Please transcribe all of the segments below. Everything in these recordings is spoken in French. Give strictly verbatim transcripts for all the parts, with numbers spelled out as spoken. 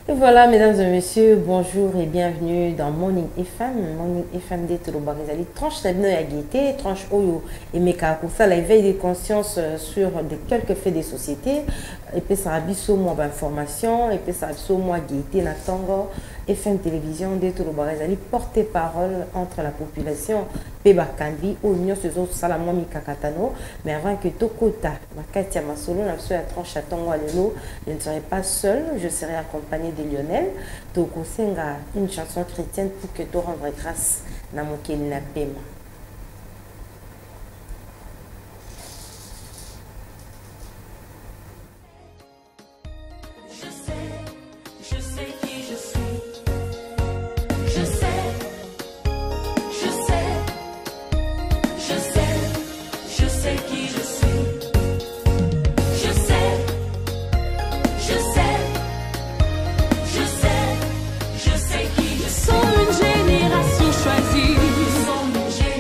Et voilà, mesdames et messieurs, bonjour et bienvenue dans Morning F M. Morning F M de Tolobarizali. Tranche la à gaieté, tranche Oyo et Meka ça l'éveil des consciences sur de quelques faits des sociétés. Et puis ça a biso moi d'information, et puis ça a biso moi gaieté na tango. F M Télévision de Tolobarizali porte-parole entre la population Peba Kandi ou Union ces autres Salamami Kakatano. Mais avant que Tokota, Makatia Masolo, n'a pas la tranche à tango à l'élo, je ne serai pas seule, je serai accompagnée de Lionel. Toko Senga, une chanson chrétienne pour que tu rendre grâce na mokeli na pema. Génération choisie.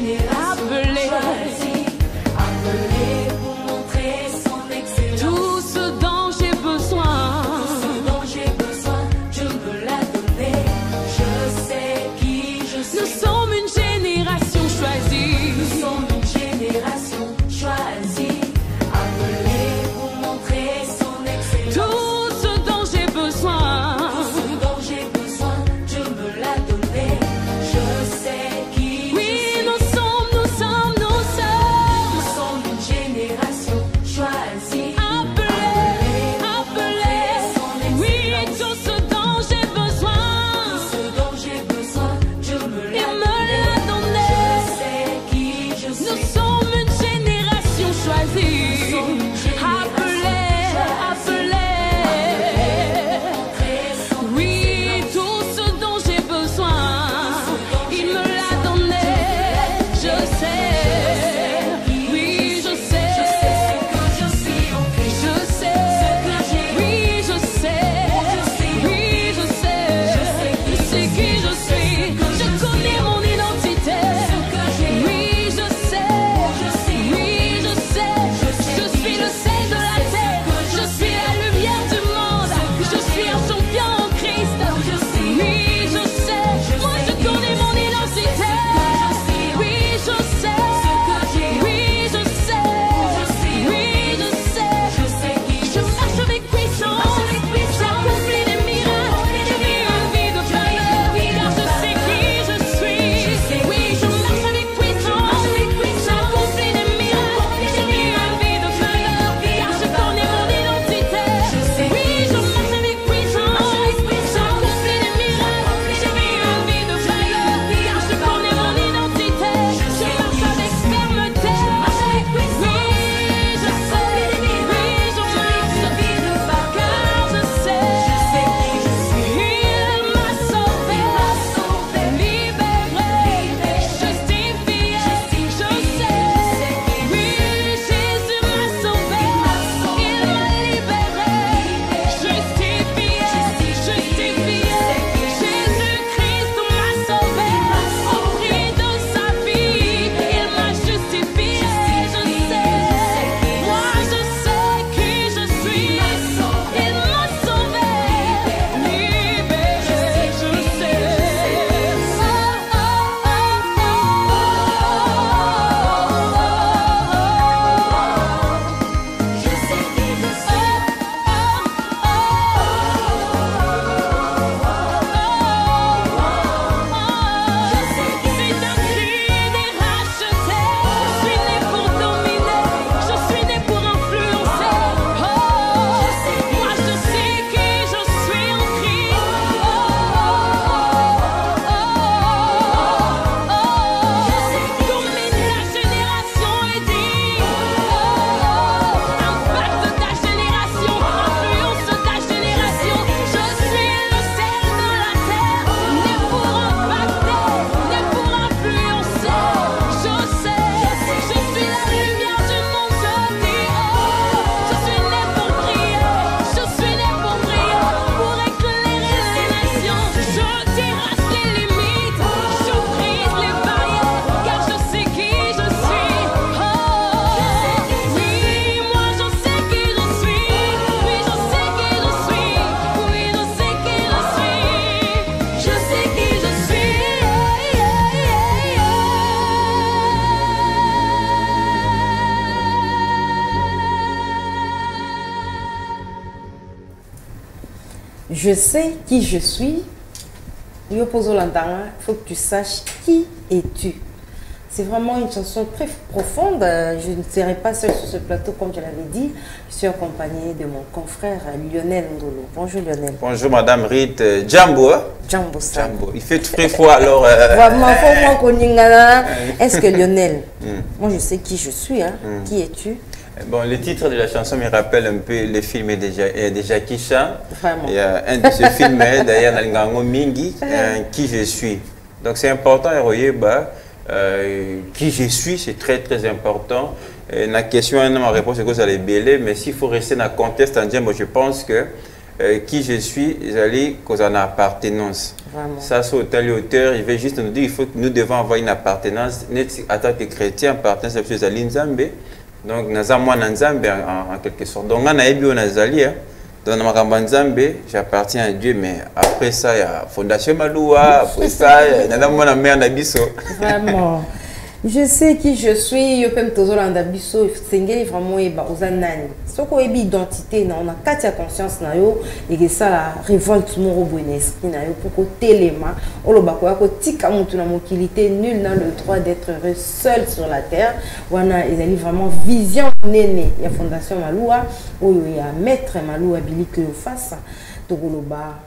Je sais qui je suis. Il faut que tu saches qui es-tu. C'est vraiment une chanson très profonde. Je ne serai pas seule sur ce plateau, comme je l'avais dit. Je suis accompagnée de mon confrère Lionel Ngolo. Bonjour Lionel. Bonjour Madame Rite. Jambo. Jambo, ça. Jambo. Il fait très froid alors. Euh... Vraiment, faut moi Est-ce que Lionel, mm. moi je sais qui je suis, hein. Mm. Qui es-tu? Bon, le titre de la chanson me rappelle un peu le film de, de Jackie Chan. Vraiment. Il y a un de ces films, d'ailleurs, dans Mingi, euh, Qui je suis. Donc c'est important, bah, euh, qui je suis, c'est très très important. Et la question, ma réponse est que vous allez bêler, mais s'il faut rester dans le contexte, je pense que euh, qui je suis, j'allais cause en appartenance. Vraiment. Ça, c'est autant l'auteur, il veut juste nous dire qu'il faut que nous devons avoir une appartenance. En tant que chrétien, appartenance à la chose à l'Inzambe. Donc, nous avons un Nzambe en quelque sorte. Donc, on a eu un Azali. Dans ma Nzambe, j'appartiens à Dieu, mais après ça, il y a Fondation Maloua, après ça, il y a un mère Nabiso. Vraiment. Je sais qui je suis, je peux me tozola en dabiso, c'est vraiment aux anani. Ce qu'on a identité, on a quatre conscience na yo et que ça la révolte mon robot esprit na yo pour que téléma, on le bakoya ko tika mutu na mokilité, nul n'a le droit d'être heureux seul sur la terre. Wana ils ont vraiment vision néné. Il y a Fondation Maloua, où il y a Maître Maloua Billy que face tokoloba.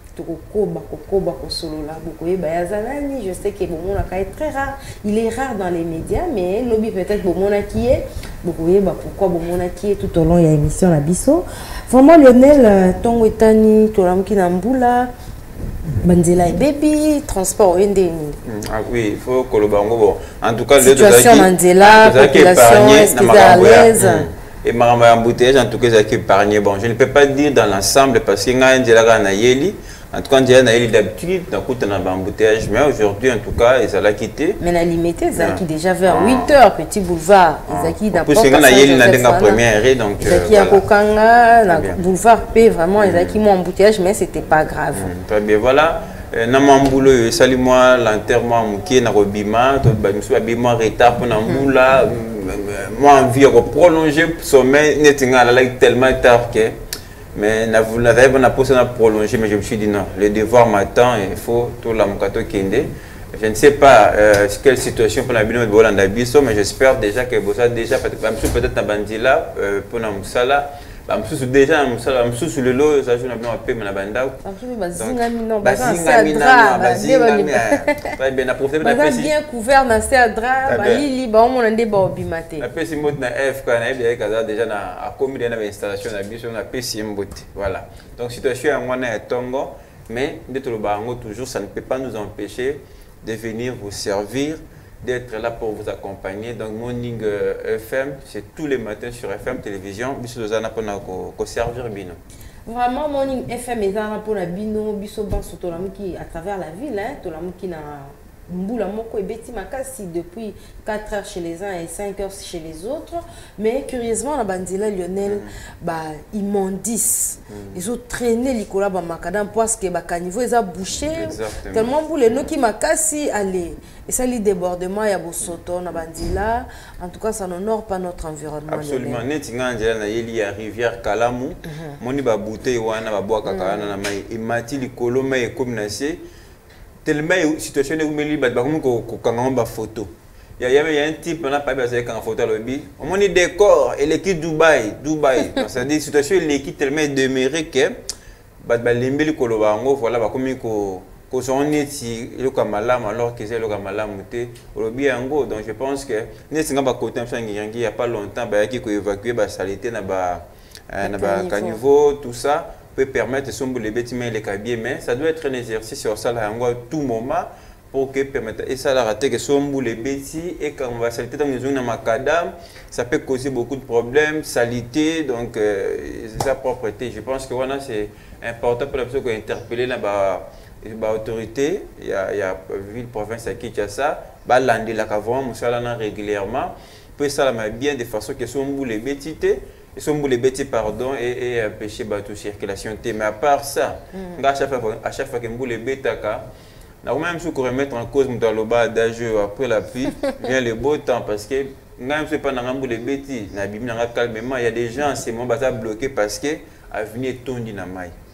Je sais que Bomo est très rare. Il est rare dans les médias, mais lobby peut-être Bomo qui est. Pourquoi Bomo qui est tout au long de l'émission La Bisso. Vraiment Lionel, Tongo Etani, Tolam Kinambula, Banzela et Baby, transport N D N. Ah oui, il faut que le bango. En tout cas, le situation Mandela, population, est-ce qu'ils sont à l'aise? Et ma embouteillage, en tout cas, c'est épargné. Bon, je ne peux pas dire dans l'ensemble parce qu'il y a un Yeli. En tout cas, il y a d'habitude, on a un embouteillage, mais aujourd'hui, en tout cas, ils ont quitté. Mais la limité, ils ont déjà vers huit heures, petit boulevard. Ils ont quitté d'abord. Parce qu'il y a un première arrêt, donc. Ils ont quitté à Kokanga, boulevard P, vraiment, ils ont quitté mon embouteillage, mais ce n'était pas grave. Très bien, voilà. Namambulo, salut-moi, l'enterrement, Mouké, Narobima, tout le retard pour Namboula. Moi, envie de prolonger le sommet, tellement tard que. Mais vous n'avez pas prolongé, mais je me suis dit non, le devoir m'attend et il faut tout l'amkato kende. Je ne sais pas euh, quelle situation pour la bino de Bolanda Bisso, mais j'espère déjà que vous avez déjà peut-être un bandila pour la Moussala. Je suis déjà sur le lot, je suis un peu dans la banda. Bien couvert dans ces draps, il y a un débat au bimate. La P C M na F quand on déjà na commis dans l'installation na biso na P C M botte. Voilà. Donc situation à moi na tongo, mais d'être le bango toujours ça ne peut pas nous empêcher de venir vous servir, d'être là pour vous accompagner. Donc Morning euh, F M, c'est tous les matins sur F M télévision. Biso zana pona ko ko servir bino. Vraiment Morning F M est là pour la bino biso ban surtout la qui à travers la ville hein, tout la qui na Mboula Moko et Betty Makassi depuis quatre heures chez les uns et cinq heures chez les autres. Mais curieusement, la bandila Lionel, mm. bah, ils m'endissent. Mm. Ils ont traîné l'Icola Makadam parce que bah, niveau ils ont bouché. Exactement. Tellement boule nous qui Makassi allez. Et ça, les débordements, il y a Bosoto, la bandila. En tout cas, ça n'honore pas notre environnement. Absolument. Netinga Angela, il y a rivière Kalamu. Moni ba bouteille wana ba bois kakana na mai. Et mati l'Icolo mai comme nassé. Tellement situation où il y a des photos. Il y a un type qui a pas besoin de photo. On a des décors et l'équipe Dubaï. Dubaï. C'est-à-dire que situation l'équipe tellement demeurée que les gens voilà comme ils sont alors que c'est le malam donc je pense que il n'y a pas longtemps il y a évacuer la saleté dans le caniveau tout ça peut permettre de sombre les bâtiments et les cabiers, mais ça doit être un exercice sur ça à tout moment pour que permettre et ça la rater que sombre les bâtiments et quand on va saleté dans les zones de macadam, ça peut causer beaucoup de problèmes, saleté donc euh, sa propreté. Je pense que voilà c'est important pour la personne qui a interpellé la bah, bah, autorité, il y a il y a ville province à Kinshasa, bah l'année la cavon, musala régulièrement, peut ça la bien de façon que sombre les bâtiments ils sont les bêtis pardon et, et empêcher la circulation. Mais à part ça, mm. à chaque fois, à chaque fois que vous les bêtaka, même si vous remettre en cause Moutaloba d'âge après la pluie, vient le beau temps parce que même si pas dans les bêtis, calmement, il y a des gens c'est mon bazar bloqué parce que l'avenir est tombé dans maille.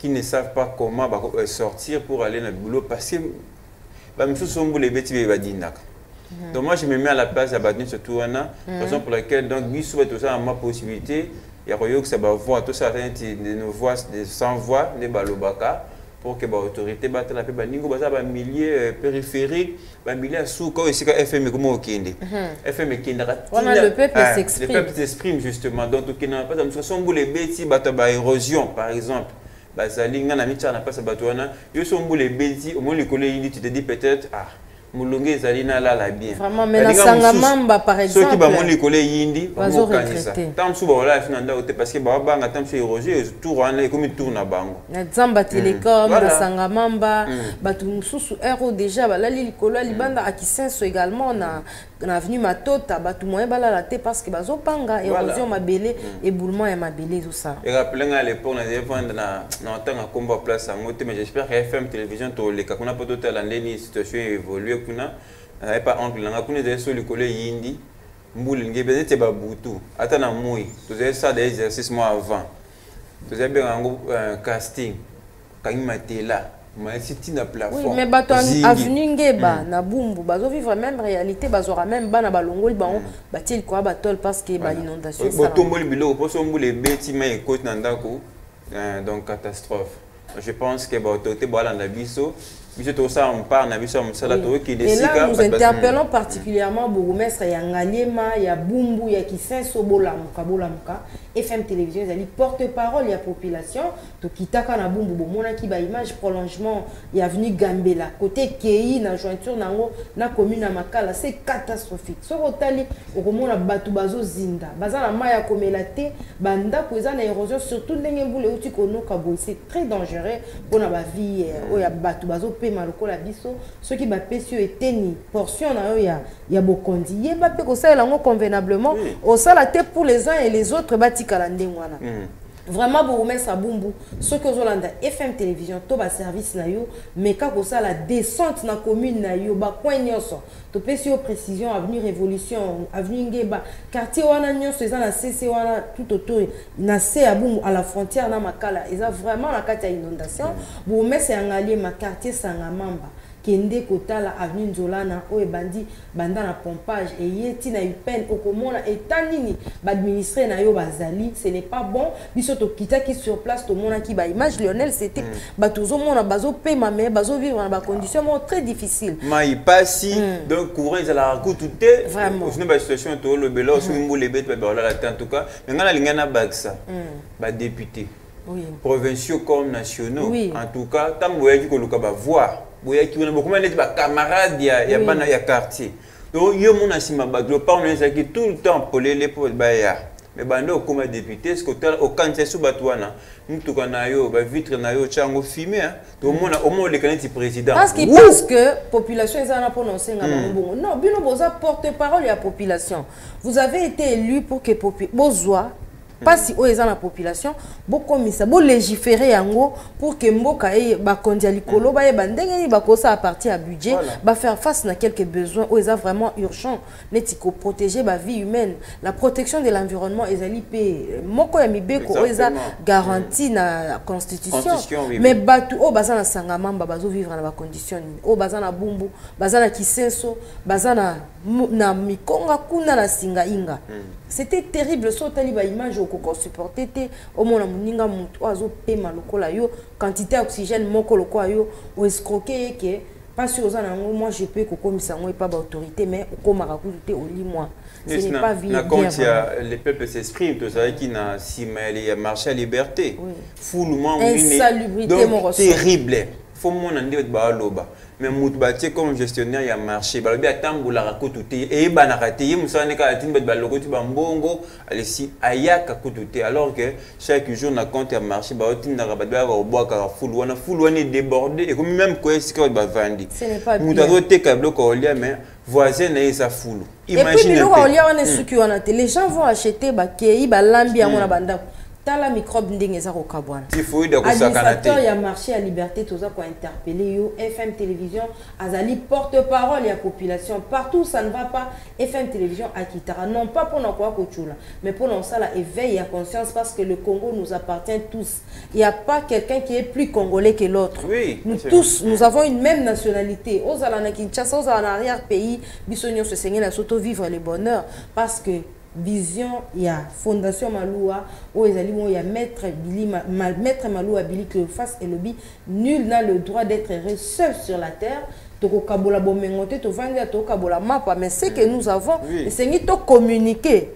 qui ne savent pas comment bah, sortir pour aller dans le boulot parce que bah, même si on les bêtises va dire. Donc moi je me mets à la place à Badni surtout raison pour laquelle donc oui souvent tout ça a ma possibilité il y a que ça va voir tout ça de nos voix de sans voix de balobaka pour que l'autorité batte la paix baningo baza ba milieu périphérique ba milieu sous quand ici F M comme au Kende F M Kende on a le peuple s'exprime le peuple s'exprime justement donc qui n'a pas de façon pour les bêtises batte ba érosion par exemple bazali ngana micha na pas sa batwana yo so mbule bêtises au moins les collègues tu te dis peut-être ah Moulonge Zalina là la bien. Vraiment, mais la Sangamamba par exemple. Ceux qui vont les collègues yindi, vont regretter. Tant que vous là, finalement, parce que Baba a tant fait éroger, tout rendre comme il tourne à Bango. Na Zamba Telecom, la Sangamamba, Batou sous héros déjà, là les collègues libanda à Kisenso également na na avenue Matota, Batou moyen bala la tête parce que bazo panga érosion mabélé éboulement et mabélé tout ça. Et rappelez à l'époque, on avait vendu na na temps à combat place à Moté, mais j'espère que F M télévision tous les cas qu'on a pas tout à l'année situation évolué. Kuna pas oncle nga kuna des sur le collège yindi mbuli nge peut-être ba butu ata na moi tu sais ça des exercices mois avant tu sais bien un casting kangi matela mais c'est na plafond oui mais bato avenue ngeba na bumbu bazo vivre même réalité bazora même bana balongoli ba batil quoi batol parce que ba inondation ça botomboli bilo pour so mbuli beti mais côte na ndako donc catastrophe je pense que ba autorité bola na biso. Et là, nous interpellons particulièrement Bourgmestre Yangalema, il y a Bumbu, il y a Kisenso Bolamuka, Bolamuka, F M Télévision, il y a porte-parole, il y a population, donc Kitaka na Bumbu, Mona qui ba image prolongement, il y a venu Gambela, côté Kei, na jointure nango, na commune à Makala, c'est catastrophique. So rotali, au Romona Batu Bazo Zinda, Bazana Maya Komelate, Banda Kozana érosion, surtout Nengemboule Outikono Kabo, c'est très dangereux pour la vie, il y a Batu Bazo. Maloko la biso ceux qui bappé sur eteni portion na yo ya ya bokondi ye bappé ko ça lango convenablement au ça la tête pour les uns et les autres batika la ndengwana vraiment pour remettre sa bumbu ceux que Zolanda F M télévision to ba service na yo mais ka ko ça la descente na commune na yo ba coin nyonso to pesi au précision avenue révolution avenue ngeba quartier wana nyonso eza na C C wana tout autour na C à bumbu à la frontière na makala eza vraiment la carte inondation pour remettre un allié ma quartier Sangamamba Kende Kotala avenue Nzolana o bandi banda na pompage et yeti na upen okomona etanini ba administrer na yo bazali ce n'est pas bon biso to kita ki sur place to mona ki ba image Lionel c'était ba tozo mona bazo pema mais bazo vivre dans ba conditions très difficiles mai passi donc courant ils la rakouté vraiment je ne pas situation to le belo so mbo le bet ba la en tout cas mais ngana lingana baksa ba député oui provinciaux comme nationaux oui. En tout cas tant boya ki ko luka ba voir boya ki na beaucoup net ba camarades ya ya bana ya quartier donc yo mon asima ba global on est qui tout le temps pour les pour ba ya mais bando comme député ce que au cancer sous batwana mutu kana yo ba vitre na yo chango fumé donc mon au moins le candidat président parce qu'il pense que population ils en a prononcé bon non bino boza porte-parole ya population vous avez été élu pour que bozwa pas si o eza la population beaucoup misa bo légiférer yango pour que mboka e ba kondia likolo ba e bandenge ba kosa à partir à budget ba faire face na quelques besoins o eza vraiment urgent netiko protéger ba vie humaine la protection de l'environnement ezali pe moko ya mibeko o eza garantie na constitution mais batu o baza na Sangamamba bazo vivre na ba conditions o baza na Bumbu baza na Kisenso baza na na Mikonga kuna na Singa Inga c'était terrible so tali ba image ko supporter te au mona muninga mutu azo pema lokola yo quantité d'oxygène moko lokola yo o escroquer que pas sur ça nango moi je peux ko komisa ngo pas ba autorité mais ko marakuté au lit moi ce n'est pas vie na quand il y a les peuples s'expriment tout ça qui na si mais il y a marché à liberté foulement insalubrité mon ressort terrible faut mon andi ba loba mais moutbati comme gestionnaire ya marché balobi atambola rakotuté et banakate ye musane ka atimba balokoti bambongo alesi ayaka kotuté alors que chaque jour na compte ya marché ba otinda ka badwa ka obwaka full wana full wana débordé et comme même quoi est-ce que ba vandi moutazo te ka bloko olia mais voisin na isa full imagine et puis bloko olia wana suki wana te les gens vont acheter ba kei ba lambi ya mona banda tala microbe ndenge za ko kabwana typhoïde ko sakana administrateur ya marché à liberté toza ko interpeller yo F M télévision azali porte-parole ya population partout ça ne va pas F M télévision akitara non pas pour na quoi ko chula mais pour non ça la éveil à conscience parce que le Congo nous appartient tous. Il n'y a pas quelqu'un qui est plus congolais que l'autre. Oui, nous tous nous avons une même nationalité. Aux Alana Kinshasa, aux en arrière pays, bisogno se seigneur la soto vivre le bonheur parce que vision il y a fondation Maloua où ils allaient il y a maître Billy maître Maloua Billy que face et lobby nul n'a le droit d'être heureux seul sur la terre. Toko kabola bomengote to vanga to kabola mapa mais c'est que nous avons c'est ni to communiquer.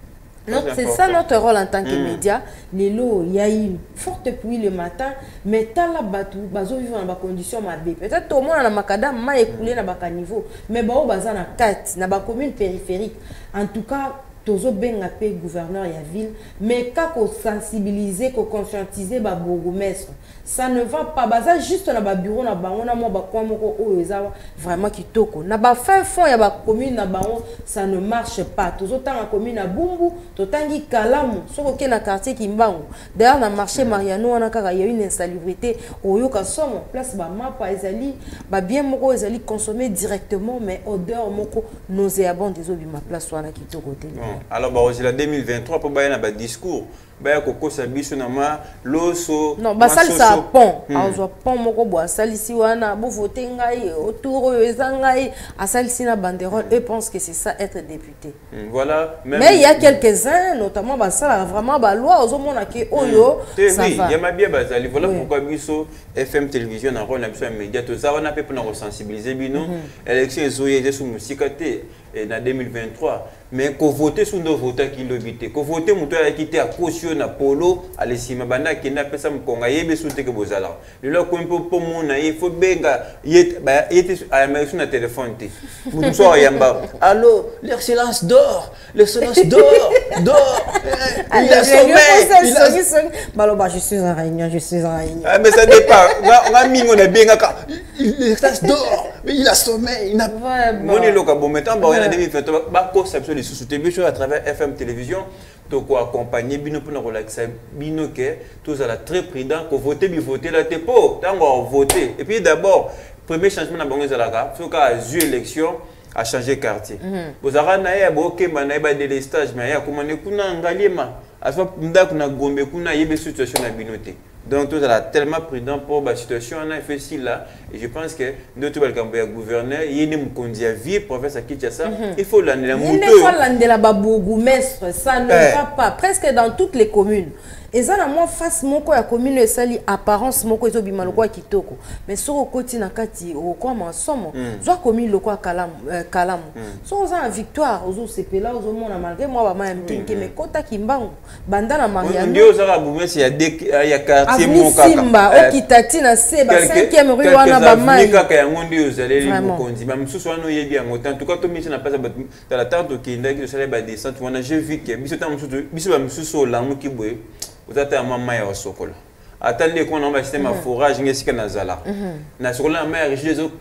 C'est ça notre rôle en tant que mmh. média. Lelo, il y a une forte pluie le matin, mais tant la batou, bazo vivre dans des conditions mabé. Peut-être au moins na makadam ma écoulé na baka niveau, mais bao baza na quatre, na ba commune périphérique. En tout cas, tozo benga pe gouverneur ya ville, mais kako sensibiliser, ko conscientiser ba bourgmestre. Ça ne va pas baza juste na ba bureau na bango na mo ba kwa moko o eza vraiment kitoko. Na ba fin fond ya ba commune na bango, ça ne marche pas. Tozo tanga commune na Bumbu, to tangi Kalamu, soko ke na quartier Kimbangu. D'ailleurs na marché Mariano wana kaka ya une insalubrité oyo ka somo place ba mapa ezali ba bien moko ezali consommer directement mais odeur moko nauséabonde des obi ma place wana kitoko te. Alors, bah, c'est la deux mille vingt-trois pour bailler un discours. Bah, Coco Sabiso nama loso. Non, bah ça ça pont. Alors, je pont moko bois salisi wana bo voter ngai autour ezangai a salisi na banderole. Eux pensent que c'est ça être député. Voilà. Mais il y a quelques-uns, notamment bah ça vraiment bah loi aux hommes que oyo. Ça oui, va. il y a ma bien basali. Voilà pourquoi biso F M télévision na rôle na biso média tout ça on a peu pour nous sensibiliser bino. Élection ezoye je sous musikate et na deux mille vingt-trois. Mais qu'on vote sur nos votants qui l'obité. Qu'on vote muto ya quitté à caution na polo à l'estima banda qui n'a pas ça mkonga yebe soute que bozala. Le lo ko mpo po mona il faut benga yet ba yete à la sur na téléphone té. Mutu so yamba. Allô, l'excellence d'or, l'excellence d'or, d'or. Il a sommeil. Il a sommeil. Bah bah je suis en réunion, je suis en réunion. Ah mais ça dépend. On a mis on a benga ka l'excellence d'or, mais il a sommeil. Il n'a pas. Mon est loca bon maintenant ba on a deux mille vingt-trois ba ko ça sous-soutenir à travers F M télévision donc accompagner bino pour nous relaxer bino que tous à la très prudent que voter bi voter la te po tango voter et puis d'abord premier changement na bango zalaka faut qu'à zu élection à changer quartier vous ara na ya boke mana ba délestage mais ya komane kuna ngalima afa nda kuna gombe kuna yebe situation na binoté. Donc, tout est tellement prudent pour la situation en fait ici là. Et je pense que notre gouverneur, il y a une condition vie professeur Kitchassa. Il faut l'année la moto. Il faut l'année la bourgmestre. Ça ne va pas. Presque dans toutes les communes. Et ça, moi, face mon quoi, la commune est sali apparence mon quoi, ils ont bien le quoi qui toko. Mais sur le côté na kati, au quoi ma somme, soit commune le quoi calam, calam. Soit aux en victoire, aux autres c'est là, aux autres mon malgré moi, ma mère me mais kota kimbangu, bandana Mariano. On dit aux arabes, mais il y a des, il y a quartier mon kaka. Simba, okitati na seba, cinquième rue wana ba mai. Kaka ya ngondi aux allez les mokondi. Même sous soit nous y est bien. En tout cas, tout mission n'a pas dans la tente qui est qui serait ba descente. On a j'ai vu que biso tam sous biso ba sous la mu ki boye. Vous êtes à maman et au sokola. Attendez qu'on envoie système à forage, il y a un zala. Na sokola la mère, je les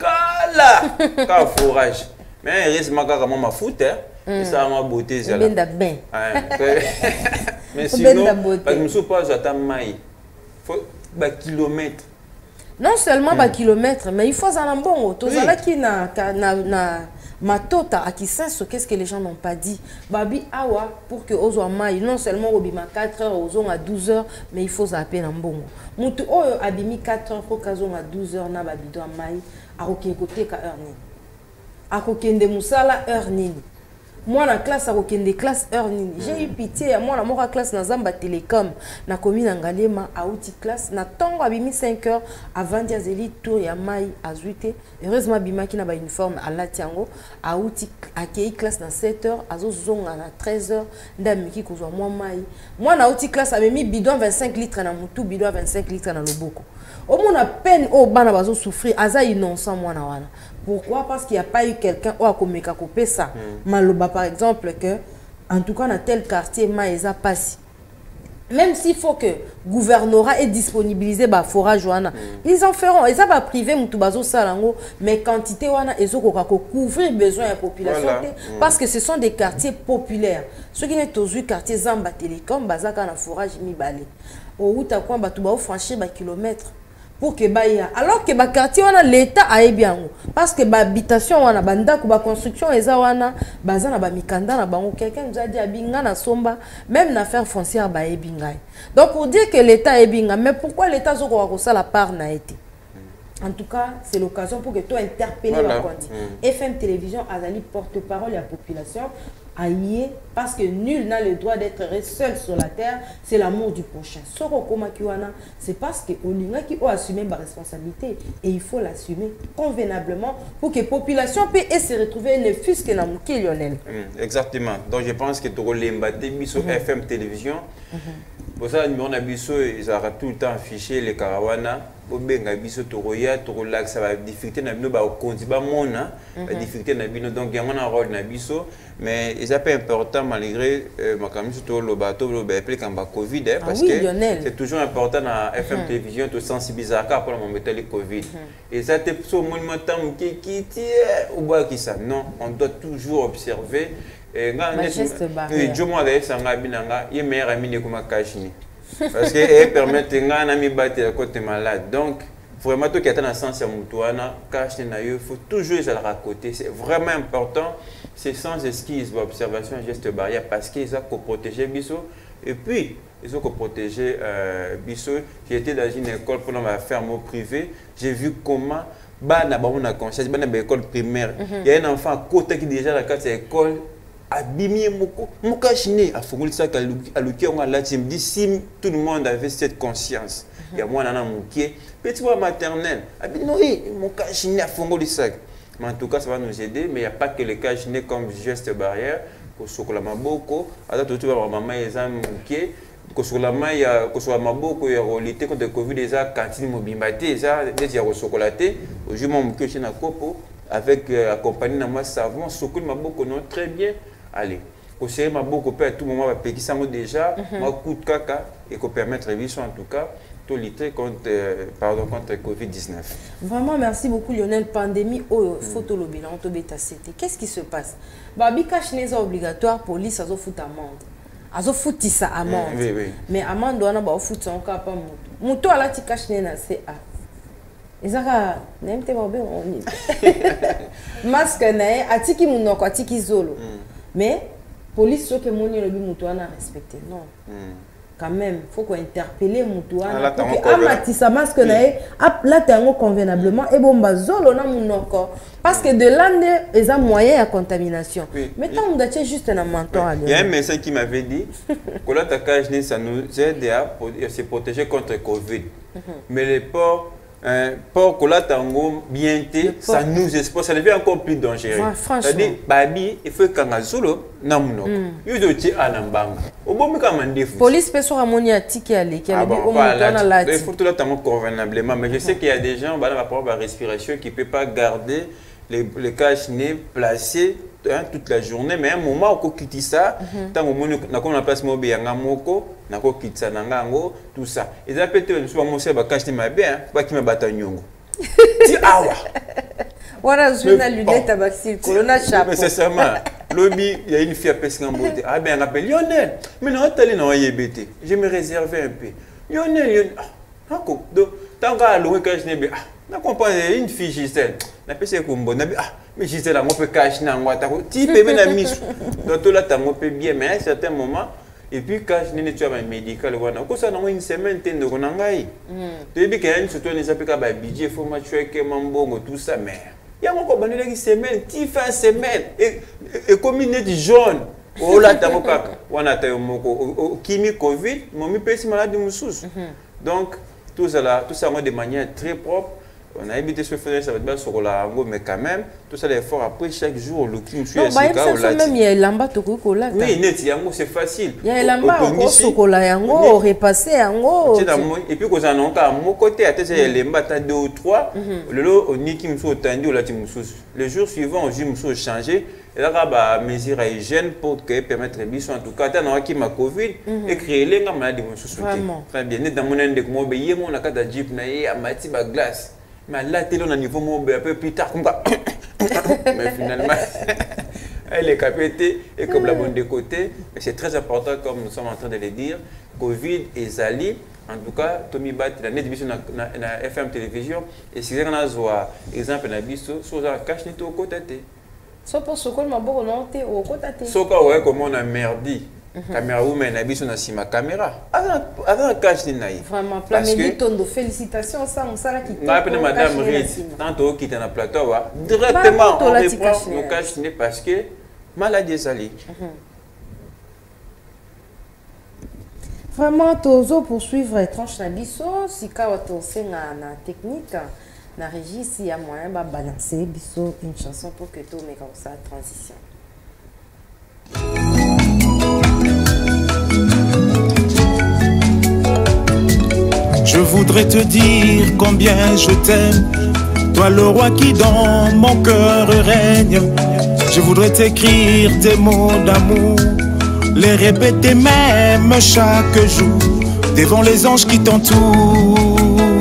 kala, ka forage. Mais il reste ma cara maman foot, et ça ma beauté zala. Ben d'abin. Mais sinon, parce que je suis pas j'attends maï. Faut ba kilomètre. Non seulement ba kilomètre, mais il faut un bon. Tout ça là qui na na na matota à qui sens qu'est-ce que les gens n'ont pas dit. Babi awa pour que ozo maï non seulement obima quatre heures ozo à douze heures mais il faut zapper un bon. Mutu oyo abimi quatre heures faut kazo à douze heures na babido maï a aucun côté ka heure ni. A kokende musala heure nini. Moi la classe a kokende classe heure nini. J'ai eu pitié moi la mora classe na Zamba Télécom na commune Ngalema a outil classe na tongo abimi cinq heures avant diazeli tour ya mai azuite. Heureusement bima ki na ba uniforme à la tiango a outil accueilli classe na sept heures azo zonga na treize heures ndamiki kozwa moi mai. Moi na outil classe abimi bidon vingt-cinq litres na mutu bidon vingt-cinq litres na loboko. Au moins a peine au bana bazo souffrir aza innocent moi na wana. Pourquoi? Parce qu'il n'y a pas eu quelqu'un qui a coupé ça. Mm. Maloba par exemple que, en tout cas dans tel quartier, Maïsa passe. Même s'il faut que le gouvernorat ait disponibilisé le forage, mm. ils en feront. Et ça va priver Moutubazo Salango, mais quantité, ils vont couvrir les besoins de la population. Voilà. Mm. Parce que ce sont des quartiers populaires. Ceux qui sont tous les quartiers Zamba Télécom, Bazaka na forage, mi balé. Au route à quoi Batouba franchir des kilomètres. Pour que baya alors que ba quartier wana l'état a bien parce que ba habitation wana banda ko ba construction eza wana bazana ba mikanda na bango quelqu'un nous a dit abinga na somba même l'affaire foncière ba ebinga donc pour dire que l'état est binga mais pourquoi l'état zoko ko ça la part na été en tout cas c'est l'occasion pour que toi interpeller voilà. mm. F M télévision azali porte-parole de la population aïe parce que nul n'a le droit d'être seul sur la terre, c'est l'amour du prochain. C'est parce que Olinga qui a assumé ma responsabilité et il faut l'assumer convenablement pour que la population puisse se retrouver ne fût-ce que dans le Lionel. Exactement. Donc je pense que tu as sur F M télévision. Pour ça, on a ils ont tout le temps affiché les Karawana. Pour benga biso toroya torolak ça va difficulté na bino ba konti ba mona ba difficulté na bino donc il y a un rôle na biso mais ils pas important malgré ma caméra sur le bateau le appelé comme ba Covid hein, parce que c'est toujours important na F M télévision de sensibiliser à pour mon métal le Covid et ça te so monumental qui qui ou bois qui ça non on doit toujours observer et nga ne je moi d'ailleurs ça nga binanga il meilleur ami ne comme kashini parce qu'elle permet de me battre à côté malade. Donc, vraiment, tout qui est dans le sens de Moutouana, il faut toujours les à côté. C'est vraiment important. C'est sans esquisse, observation, geste barrière, parce qu'ils ont protégé Bissot. Et puis, ils ont protégé euh, Bissot. J'étais dans une école pour ma ferme privée. J'ai vu comment, bah, on a conscience, bah, dans l'école primaire, il y a un enfant à côté qui déjà dans cette école. Abimie moko moka chine a fongoli ça à luki on a là tu me dis si tout le monde avait cette conscience il y a moi nana moké petit moi maternel abi non moka chine a fongoli ça mais en tout cas ça va nous aider mais il y a pas que le cas chine comme geste barrière ko sokola maboko ata tout va maman eza moké ko sokola maya ko sokola maboko ya lutter contre le Covid eza cantine mobimbate eza déjà ko sokolaté au jour mon moké chine na kopo avec euh, accompagné na moi savon sokola maboko non très bien. Allez, conseiller m'a beaucoup à tout moment va payer ça déjà, moi coup de caca et qu'on permettre révision en tout cas de lutter contre euh, pardon contre Covid dix-neuf. Vraiment merci beaucoup Lionel. Pandémie au photo le bilan to beta c'était. Qu'est-ce qui se passe? Babi cache n'est obligatoire police azo fout amende. Azo fout ça amende. Oui oui. Mais amende doit na ba fout son cas pas moto. Moto ala ti cache n'est na C A. Ezaka n'aime te bobe on y. Masque na atiki munoko atiki zolo. Mais police ce que mon le Moutouana respecté non mm. Quand même faut qu'on interpeller Moutouana pour que amatissa masque nae là tango convenablement et bon bazolo na munoko parce que de l'année ils ont moyen à contamination oui. Mais tant on doit juste un menton il y a un médecin qui m'avait dit que la tacage ça nous aide à se protéger contre Covid mais les porcs Euh, pour que la tango bien ça nous expose, ça devient encore plus dangereux. Ouais, c'est-à-dire, babi, il faut qu'on a solo, namuno. Il doit être à l'ambang. Au bon moment, police peut se ramener à ticket à l'équipe. Il faut tout le temps convenablement. Mais je sais qu'il y a des gens, par rapport à la respiration, qui ne peuvent pas garder les, les caches nez placés hein, toute la journée. Mais à un moment, on quitte ça. Tant qu'on a place mobile, on a moko. Nako kitsa nangango tout ça et ça peut être soit mon sait ba cache ma bien pas qui me bata nyongo ti awa voilà je na lunette à baxil corona chapeau mais c'est ça lobby il y a une fille à pesca en beauté ah ben on appelle Lionel mais non t'allais non yébété je me réserver un peu Lionel ah ko donc tant qu'à louer cache ne ah na comprend une fille Gisèle na pese ko mbona ah mais Gisèle on peut cacher na ngwata ko ti pe na misu donc tout là tango peut bien mais à un certain moment. Et puis quand je n'ai pas de médical, ça a une semaine, tu as dit qu'il y a une budget, il faut que tout ça, mais il y a encore une semaine, tu fais une semaine, et comme il est jaune, oh là, tu as chimie Covid, mon père est malade de moussous. Donc, tout ça, tout ça de manière très propre. on a évité ce faire ça va être sur la ngo mais quand même tout ça l'effort après chaque jour le qui monsieur non bah même il y a lamba to ko là oui net yango c'est facile il y a lamba ko sokola yango repasser yango et puis qu'on en a mon côté à tête les mbata deux ou trois le lot on ni qui me soit tendu la team le jour suivant je me suis changé et là bah mesure hygiène pour que permettre bis en tout cas dans qui ma covid et créer les maladies mon sous très bien dans mon inde mo be yemo na kata jeep na ye amati ba glace mais là télé on a niveau mo un peu plus tard comme ça mais finalement elle est capitée et comme la bonne de côté mais c'est très important comme nous sommes en train de le dire covid et Zali en tout cas Tommy Bat la net biso na na F M télévision et si on a zoa exemple na biso so za cache ni to côté so pour ce qu'on m'a beaucoup noté au côté so quoi ouais comme on a merdi caméra ou mais na biso na sima caméra avant avant cache ni naï vraiment plein de tonnes félicitations ça on ça là qui na peine madame Rite tantôt qui était na plateau wa directement on reprend nos cache ni parce que maladie Zali. Vraiment tozo poursuivre tranche na biso sika wato senga na technique na régie si ya moyen ba balancer biso une chanson pour que to meka sa transition. Je voudrais te dire combien je t'aime, toi le roi qui dans mon cœur règne. Je voudrais t'écrire des mots d'amour, les répéter même chaque jour, devant les anges qui t'entourent.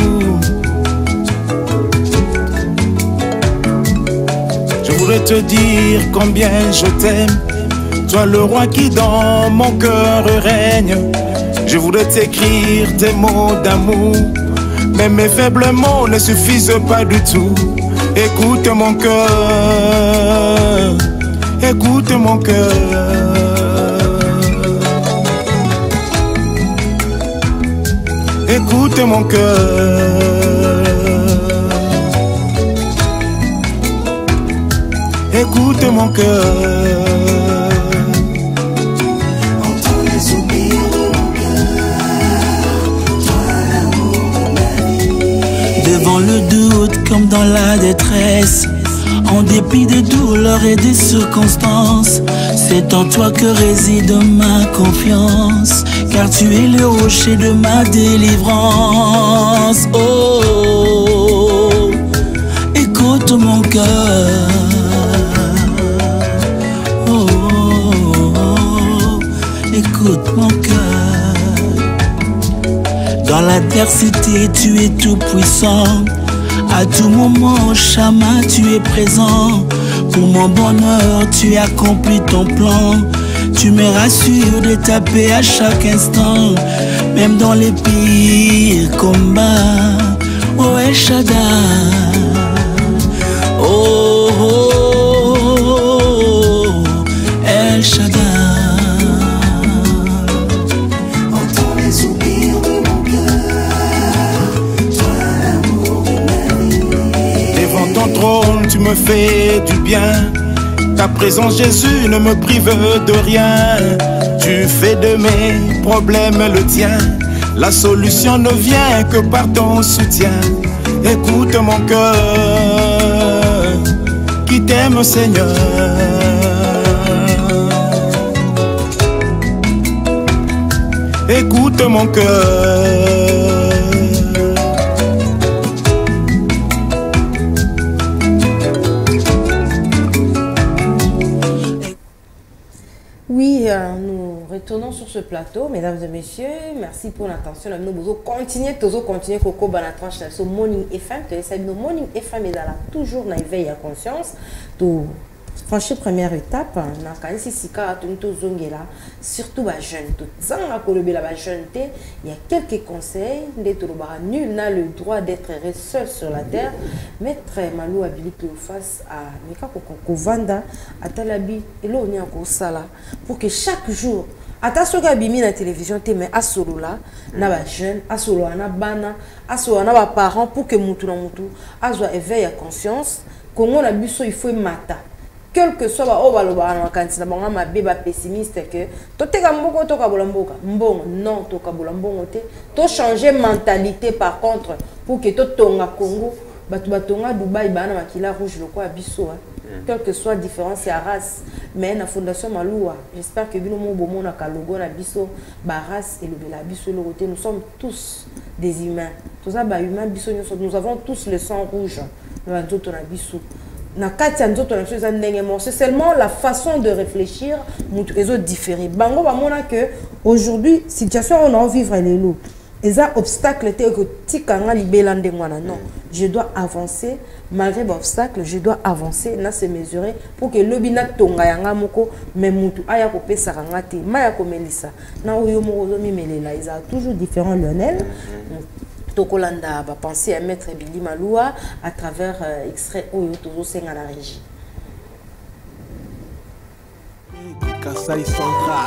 Je voudrais te dire combien je t'aime, toi le roi qui dans mon cœur règne. Je voudrais t'écrire des mots d'amour, mais mes faibles mots ne suffisent pas du tout. Écoute mon cœur, écoute mon cœur. Écoute mon cœur, écoute mon cœur. Entends les soupirs de mon cœur, toi l'amour de ma vie. Devant le doute comme dans la détresse, en dépit des douleurs et des circonstances, c'est en toi que réside ma confiance, car tu es le rocher de ma délivrance. Oh, écoute mon cœur. Oh, oh, oh, écoute mon cœur. Dans l'adversité, tu es tout puissant. À tout moment, Chama, tu es présent. Pour mon bonheur, tu accomplis ton plan. Tu me rassures de taper à chaque instant, même dans les pires combats. Oh El Shaddai, oh, oh, oh El Shaddai. Entends les soupirs de mon cœur, toi l'amour de ma vie. Devant ton trône, tu me fais du bien. Ta présence, Jésus, ne me prive de rien. Tu fais de mes problèmes le tien. La solution ne vient que par ton soutien. Écoute mon cœur, qui t'aime, Seigneur. Écoute mon cœur. Oui, euh, nous retournons sur ce plateau, mesdames et messieurs. Merci pour l'attention. Nous continuons, toujours continuer Coco Banatranche sur Morning F M. Nous Morning F M est toujours dans l'éveil à conscience. Tout franchir première étape, na kanisi sika tunto zongela, surtout les jeunes. Tout ça, il y a quelques conseils. Nul n'a le droit d'être seul sur la terre. Maître Malou habilite face à Meka Kovanda, à Talabi, et là on est encore ça là, pour que chaque jour, attention à bimi na télévision, te mais à solo là, na ba jeune, à solo na bana, à solo na ba parents, pour que mutu na mutu, à soit éveil à conscience, qu'on a biso il faut mata. Quel que soit oh baloba na kantina banga mabe ba pessimiste que to te kamboko to kabola mboka mbongo non to kabola mbongo te to changer mentalité par contre pour que to tonga Congo batu batonga Dubaï bana makila rouge le quoi biso hein. Quelle que soit différence à race mais la fondation Maloua j'espère que bino mo bomo na logo na biso ba race et le bela biso le côté nous sommes tous des humains tous ça ba humains biso nous avons tous le sang rouge na nzoto na biso na kati nzoto na biso ndenge mo c'est seulement la façon de réfléchir mutu ezo différer bango ba mona que aujourd'hui situation on a vivre les loups. Et ça, obstacle était que tikanga libela ndengwana non. Je dois avancer malgré l'obstacle, je dois avancer, na se mesurer pour que le bina tonga yanga moko mais mutu aya ko pesa kanga te, maya ko melisa. Na oyo moko zo mi melela, ils sont toujours différents Lionel. Tokolanda va penser à mettre Billy Maloua à travers euh, extrait oyo tozo senga la régie. Kassai central.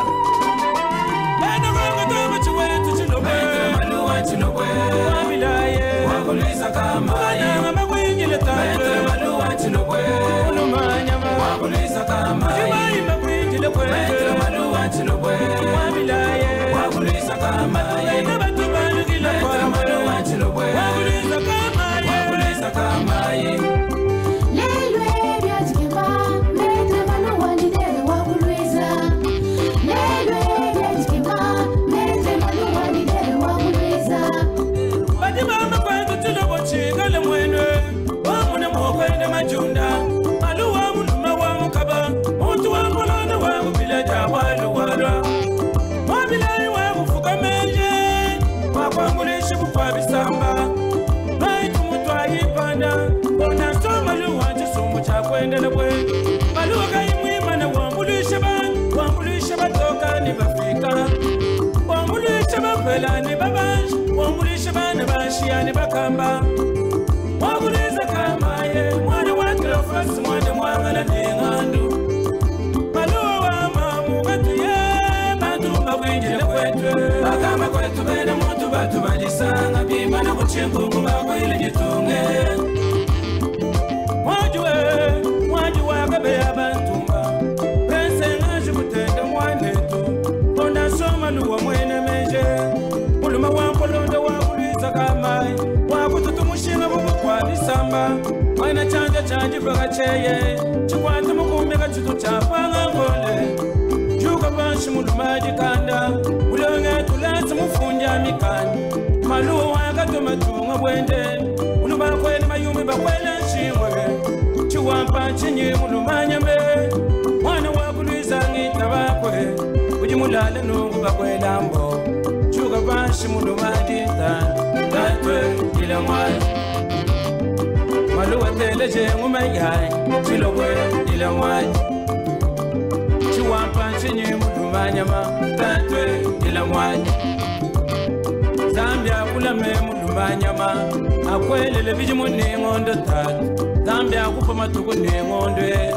Zambia kula me mulumanyama akwele le bijimu nengondo tatu Zambia kupa matuku nengondwe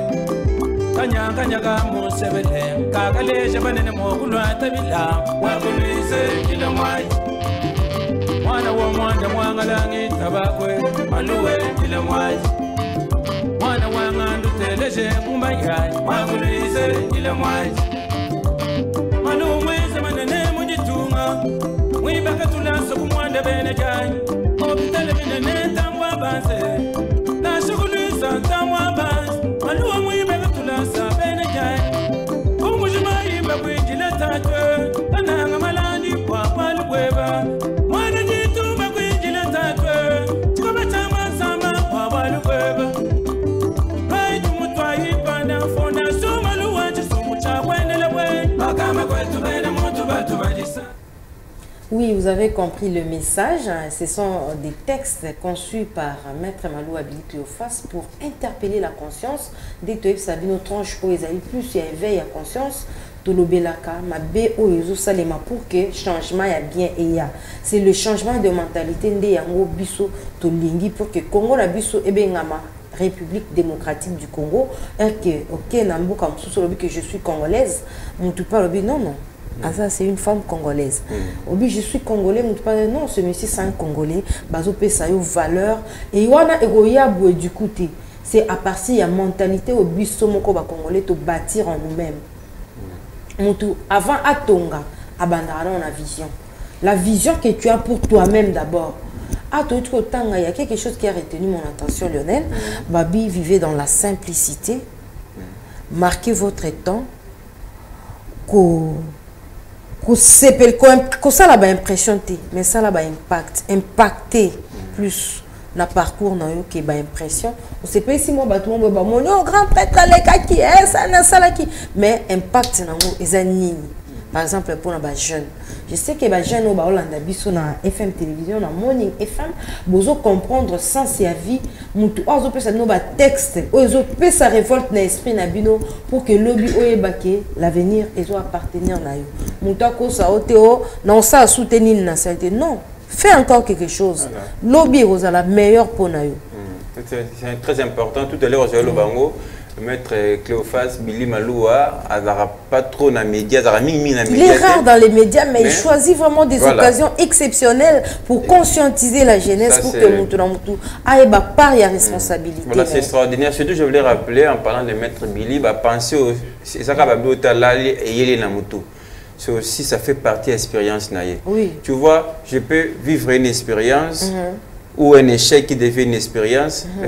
kanya kanya ka musebele kakaleje banene mokulwa tabila wakulise kila mwai mwana wa mwanda mwangalangi tabakwe maluwe kila mwai mwana wa ngandu teleje kumbayai wakulise kila mwai maluwe manene mujitunga mwibaka tulanso kumwanda bene jai obitale binene tamwa banse na shughulisa tamwa banse maluwa mwibaka tulansa bene jai kumujima imba kwijile tatwe ananga malandi kwa palubweba mwana jitumba kwijile tatwe chikoba chama sama kwa palubweba raitu mutwa ipanda fona sumaluwa chisumu cha wendele we makama kwetu bene mutu batu bajisa. Oui, vous avez compris le message. Ce sont des textes conçus par Maître Maloua Billy Cléophas pour interpeller la conscience. Dès que vous savez nos tranches pour les aller plus, il y a éveil à conscience. Tolobelaka, ma B O Yozo Salema pour que changement y a bien et ya. C'est le changement de mentalité de Yango Bisso Tolingi pour que Congo la Bisso Ebengama. République démocratique du Congo, et que, ok, Nambo comme ça, que je suis congolaise, on ne parle pas, non, non. Ah, ça, c'est une femme congolaise. Mm. Obi, je suis congolais, mais non, ce monsieur, c'est un congolais. Bazo pesa yo valeur. Et wana egoya boué du côté. C'est à partir de la mentalité au bisomoko ba congolais de bâtir en nous-mêmes. Mm. Avant Atonga, abandonner la vision. La vision que tu as pour toi-même d'abord. Ah, tout autant, il y a quelque chose qui a retenu mon attention, Lionel. Mm. Babi, vivez dans la simplicité. Mm. Marquez votre temps. Ko, ko sepel, ko ça la ba impression té, mais ça la ba impact, impacter mm. plus na parcours na yo que ba impression. On sait pas si moi ba tout monde ba mon grand prêtre les qui est ça na ça là qui, mais impact na mo ezanini. Par exemple pour les jeunes, je sais que les jeunes au Hollande biso na F M télévision na Morning F M bozo comprendre sens ya vie mutu ozo pesa no ba texte ozo pesa révolte na esprit na bino pour que lobby oyebake l'avenir ezo appartenir na yo mutu akosa oteo na ça soutenir na santé non fais encore quelque chose lobby oza la meilleure pour na yo. C'est très important tout à l'heure j'ai le bango Maître Cléophas Billy Maloua, il n'a pas trop dans les médias, il est rare dans les médias, mais, mais il choisit vraiment des voilà. occasions exceptionnelles pour conscientiser la jeunesse, ça, pour que Moutou Moutou ait ma part et responsabilité. Voilà, c'est extraordinaire. Surtout, je voulais rappeler, en parlant de Maître Billy, bah, penser au. C'est ça c'est aussi, ça fait partie de l'expérience. Oui. Tu vois, je peux vivre une expérience. Mm-hmm. Ou un échec qui devient une expérience, mm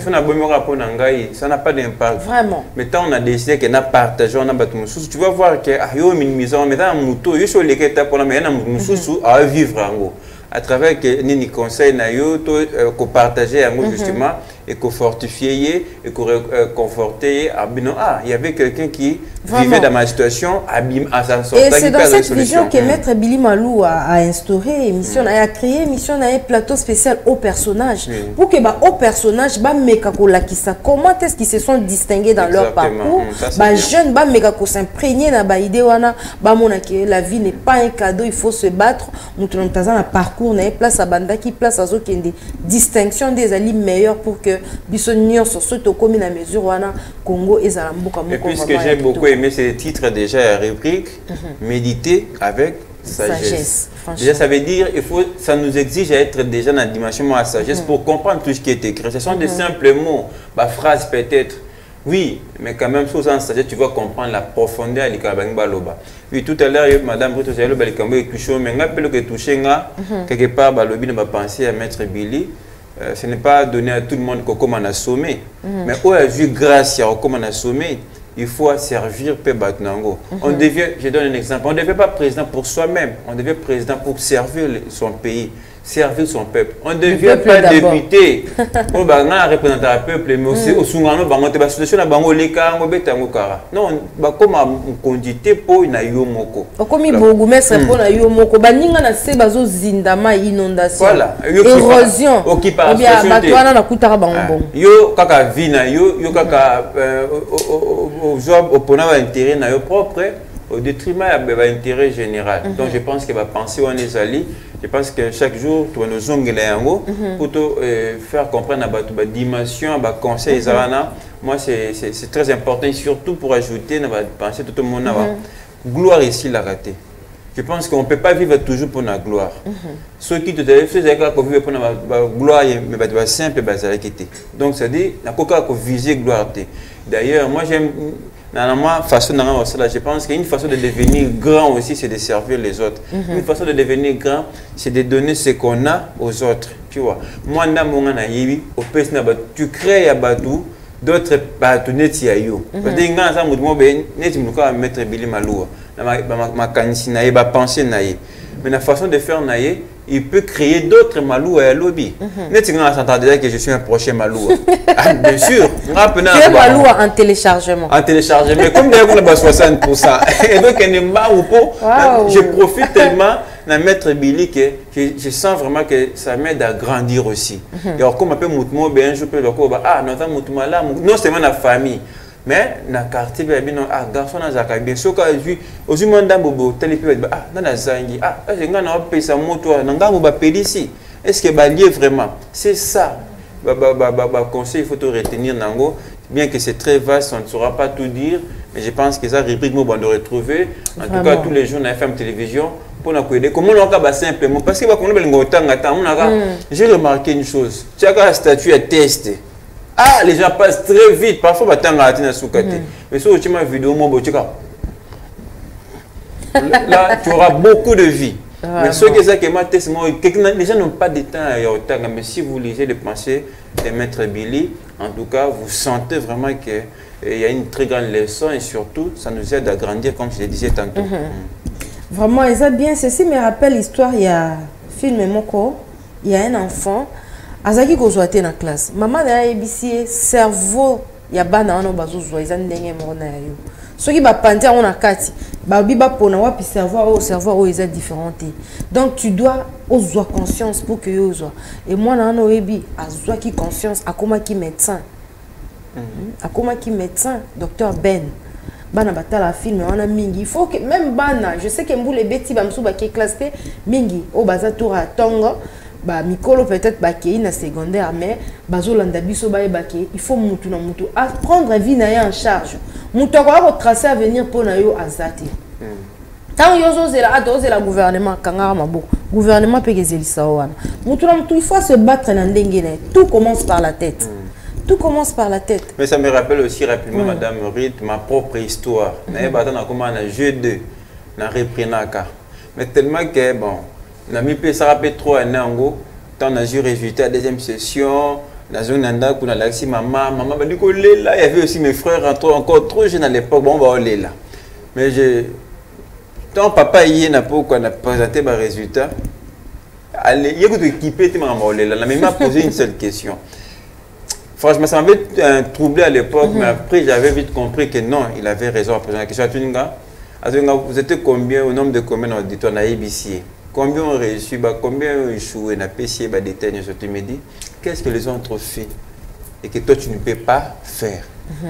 -hmm. ça n'a pas d'impact. Vraiment. Mais quand on a décidé qu'on a partagé, on a battu Moussous, tu vas voir que yo minimisant, mais dans Moutou, yo sur les étapes pour la mais Moussous à vivre en gros. À travers que ni conseil na yo to ko partager en gros justement et ko fortifier et ko conforter ah il y avait quelqu'un qui Vraiment. vivait dans ma situation à s'en sortir. Et c'est dans cette vision que Maître Billy Malou a, a instauré émission, mm. a créé émission, a un plateau spécial au personnage mm. pour que bah au personnage bah mekako lakisa comment est-ce qu'ils se sont distingués dans Exactement. leur parcours mm, bah jeune bah mekako s'imprégner na bah idée wana bah mon que la vie n'est pas un cadeau, il faut se battre. Nous tenons dans un parcours na place à banda qui place à zo qui des distinctions des alliés meilleurs pour que bisonnion sur ce to comme na mesure wana Congo et Zalambuka. Et puis ce que j'ai beaucoup aimé, c'est le titre déjà à rubrique, mm-hmm. méditer avec sagesse. sagesse déjà, ça veut dire, il faut, ça nous exige d'être déjà dans la dimension de la sagesse mm-hmm. pour comprendre tout ce qui est écrit. Ce sont mm-hmm. des simples mots, bah, phrases peut-être. Oui, mais quand même, sous en sagesse, tu vas comprendre la profondeur de l'Ikabangba. Oui, tout à l'heure, Madame Brito, j'ai le Balikambo et touché, mais rappelle que touché, quelque part, Balobi ne va penser à Maître Billy. Euh, ce n'est pas donné à tout le monde comme on a sommé. Mm-hmm. Mais où a vu grâce à comme on a sommé, il faut servir Pe Batnango. Mm-hmm. On devient, je donne un exemple, on ne devient pas président pour soi-même, on devient président pour servir son pays, servir son peuple. On ne devient pas député pour représenter le peuple, mais aussi au Sungano, la situation la bango leka ngo betango kara. Non, ba comme on condité pour na yo moko. Comme il bourgmestre pour na yo moko, ba ninga na se bazo zindama inondation. Voilà, érosion. Occupation. Bien batwana na kutara bango. Yo kaka vina yo yo kaka au job opposant intérêt na yo propre au détriment de l'intérêt général. Mm-hmm. Donc je pense qu'il va penser on est allé. Je pense que chaque jour, tu vas nous ongler pour te euh, faire comprendre la dimension, la conseil, mm-hmm. moi c'est très important, et surtout pour ajouter, penser tout le monde, mm-hmm. gloire ici la raté. Je pense qu'on ne peut pas vivre toujours pour la gloire. Mm-hmm. Ceux qui te disent que tu vivre pour la gloire, mais tu vas simple, donc c'est-à-dire, il faut viser gloire. D'ailleurs, moi j'aime. Normalement, façon je pense qu'une façon de devenir grand aussi, c'est de servir les autres. Mm-hmm. Une façon de devenir grand, c'est de donner ce qu'on a aux autres. Tu vois, moi, tu crées à Badou, d'autres Badou neti à yo. Parce que quand ça me mettre Billy Maloua, ma canisina et ma pensée naïe. Mais la façon de faire naïe, il peut créer d'autres Malou à lobby. N'est-ce pas déjà que je suis un prochain Malou? Ah, bien sûr. Tu es Malou en téléchargement. En téléchargement. Mais comme d'ailleurs on a soixante pour cent. Et donc, je profite tellement de mettre Billy que je, je sens vraiment que ça m'aide à grandir aussi. Et alors, comme un peu Moutmo, bien, je peux le dire, ah, notre Moutmo là, non seulement la famille. Mais dans le quartier, ah, garçon, bien sûr, quand je suis au monde bobo, tel ah, dans la zangi, ah, j'ai un peu sa moto, ici. Est-ce que c'est lié vraiment? C'est ça. Conseil, il faut te retenir, Nango. Bien que c'est très vaste, on ne saura pas tout dire, mais je pense que ça, rubrique, on doit retrouver. En tout cas, tous les jours, on a F M télévision. Pour nous aider. Comment on va simplement? Parce que j'ai remarqué une chose. Tu as un statut à tester. Ah, les gens passent très vite. Parfois, on va t'engager dans le mais si tu as une vidéo, là, tu auras beaucoup de vie. Mais ceux qui ont les gens n'ont pas de temps à y avoir. Mais si vous lisez les pensées de Maître Billy, en tout cas, vous sentez vraiment qu'il y a une très grande leçon et surtout, ça nous aide à grandir, comme je le disais tantôt. Mm-hmm. Mm. Vraiment, ils ont bien. Ceci me rappelle l'histoire, il y a un film Moko, il y a un enfant, Azaki Gozouate dans la classe. Maman a ébissé, cerveau, il y a bana on bazo zoa, ils ont n'engé mona yo. Ceux qui va panter on a kati, ba biba pona wa puis cerveau au cerveau au ils ont différenté. Donc tu dois avoir conscience pour que yo zoa. Et moi na no ebi, azwa qui conscience, akoma qui médecin. Mm-hmm. Akoma qui médecin, docteur Ben. Bana batala film on a mingi. Il faut que même bana, je sais que mbou les bêtis ba msou ba ki classe mingi au baza tour à tongo. Bah mikolo peut-être bah qui na secondaire mais bazo landa biso ba ebaki il faut mutu na mutu à prendre vie na en charge mutu ko tracer avenir pour na yo azati tant yo zo zela adoze la gouvernement kangara mabo gouvernement pe kezelisa wana mutu na mutu il faut se battre na ndenge na tout commence par la tête. Mm. Tout commence par la tête. Mais ça me rappelle aussi rapidement, mm. Madame Rite, ma propre histoire. Mm. Na battu na comment na jeu deux na reprenaka mais tellement que bon na mi pe ça rappelle trop un ango tant na eu résultat deuxième session na zone nanda kuna laxi maman maman ba diko lela il y avait aussi mes frères encore trop jeunes à l'époque bon ba lela mais je tant papa y na pourquoi na présenté ba résultat allez il y a que équipé maman lela la même m'a posé une seule question. Franchement, ça m'avait euh, troublé à l'époque, mm-hmm. mais après j'avais vite compris que non, il avait raison à poser la question. Vous êtes combien au nombre de communes auditoires na A B C? Combien ont réussi, bah, combien ont échoué, na P C, bah, des ténèbres, je te me dis, qu'est-ce que les autres fait et que toi tu ne peux pas faire.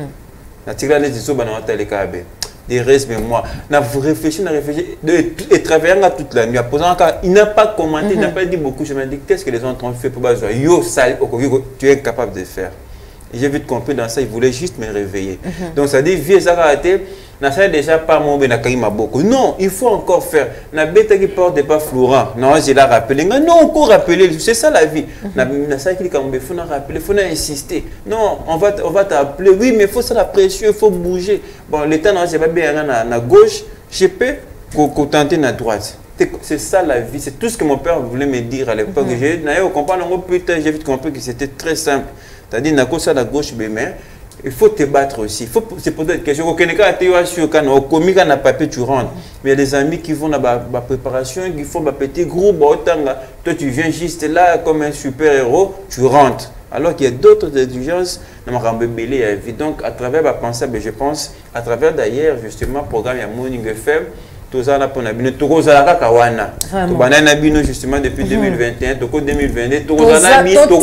Na tigla les diso bah na tele kabe. Des restes mais moi, na vous réfléchir, na réfléchir et travailler toute la nuit. Posant il n'a pas commenté, il n'a pas dit beaucoup. Je me dis qu'est-ce que les autres ont fait pour bah yo ça, tu es incapable de faire. Et j'ai vite compris dans ça, il voulait juste me réveiller. Mm-hmm. Donc ça dit, vieux ça a été, n'a ça déjà pas mon ben na beaucoup. Non, il faut encore faire. Na bête qui porte pas Florent. Non, j'ai la rappelé. Non, encore rappeler, c'est ça la vie. Na na ça qui quand il faut na rappeler, faut na insister. Non, on va on va t'appeler. Oui, mais il faut ça la pression, il faut bouger. Bon, l'état non, j'ai pas bien na, na gauche, je peux tenter na droite. C'est ça la vie, c'est tout ce que mon père voulait me dire à l'époque. Mm-hmm. J'ai d'ailleurs comprendre plus tard, j'ai vite compris que c'était très simple. C'est-à-dire, na ça la gauche, mais il faut te battre aussi. Il faut se poser des questions. Quand tu es sur le commis, quand papier, tu rentres. Mais il y a des amis qui font la préparation, qui font un petit groupe. Toi, tu viens juste là comme un super-héros, tu rentres. Alors qu'il y a d'autres exigences. Donc, à travers ma pensée, je pense, à travers d'ailleurs, justement, le programme Morning F M, tout ça, pour nous, tout ça, kawana. Banana bino justement depuis deux mille vingt et un, toko deux mille vingt-deux, tout ça, mi, toko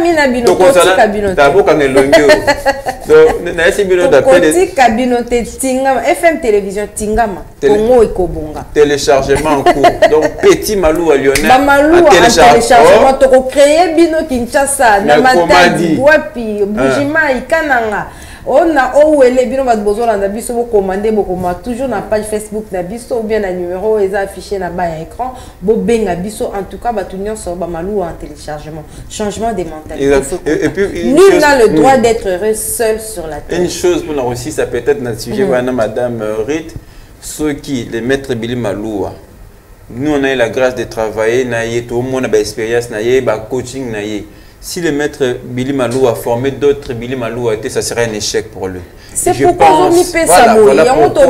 ça, tabo quand elle longue. Donc, na esi bino d'appel. Toko kabino te tingama, F M télévision tingama, Congo et Kobonga. Téléchargement en cours. Donc petit Malou à Lionel. Ba Malou à téléchargement, toko créer bino Kinshasa, na Matadi, Wapi, Bujima, Ikananga. On a oh les bino va besoin dans biso vous commander beaucoup toujours na page Facebook na biso ou bien na numéro est affiché na bas à écran bo benga biso en tout cas ba tunyon sur ba malou en téléchargement changement des mentalités et, et puis nul n'a le droit d'être heureux seul sur la terre. Une chose pour nous aussi ça peut être notre sujet voilà madame Rite ceux qui les maîtres Billy Maloua nous on a eu la grâce de travailler na yé tout le monde a ba expérience na yé ba coaching na yé. Si le maître Billy Malou a formé d'autres Billy Malou a été, ça serait un échec pour lui. C'est pourquoi on y peut ça. Voilà,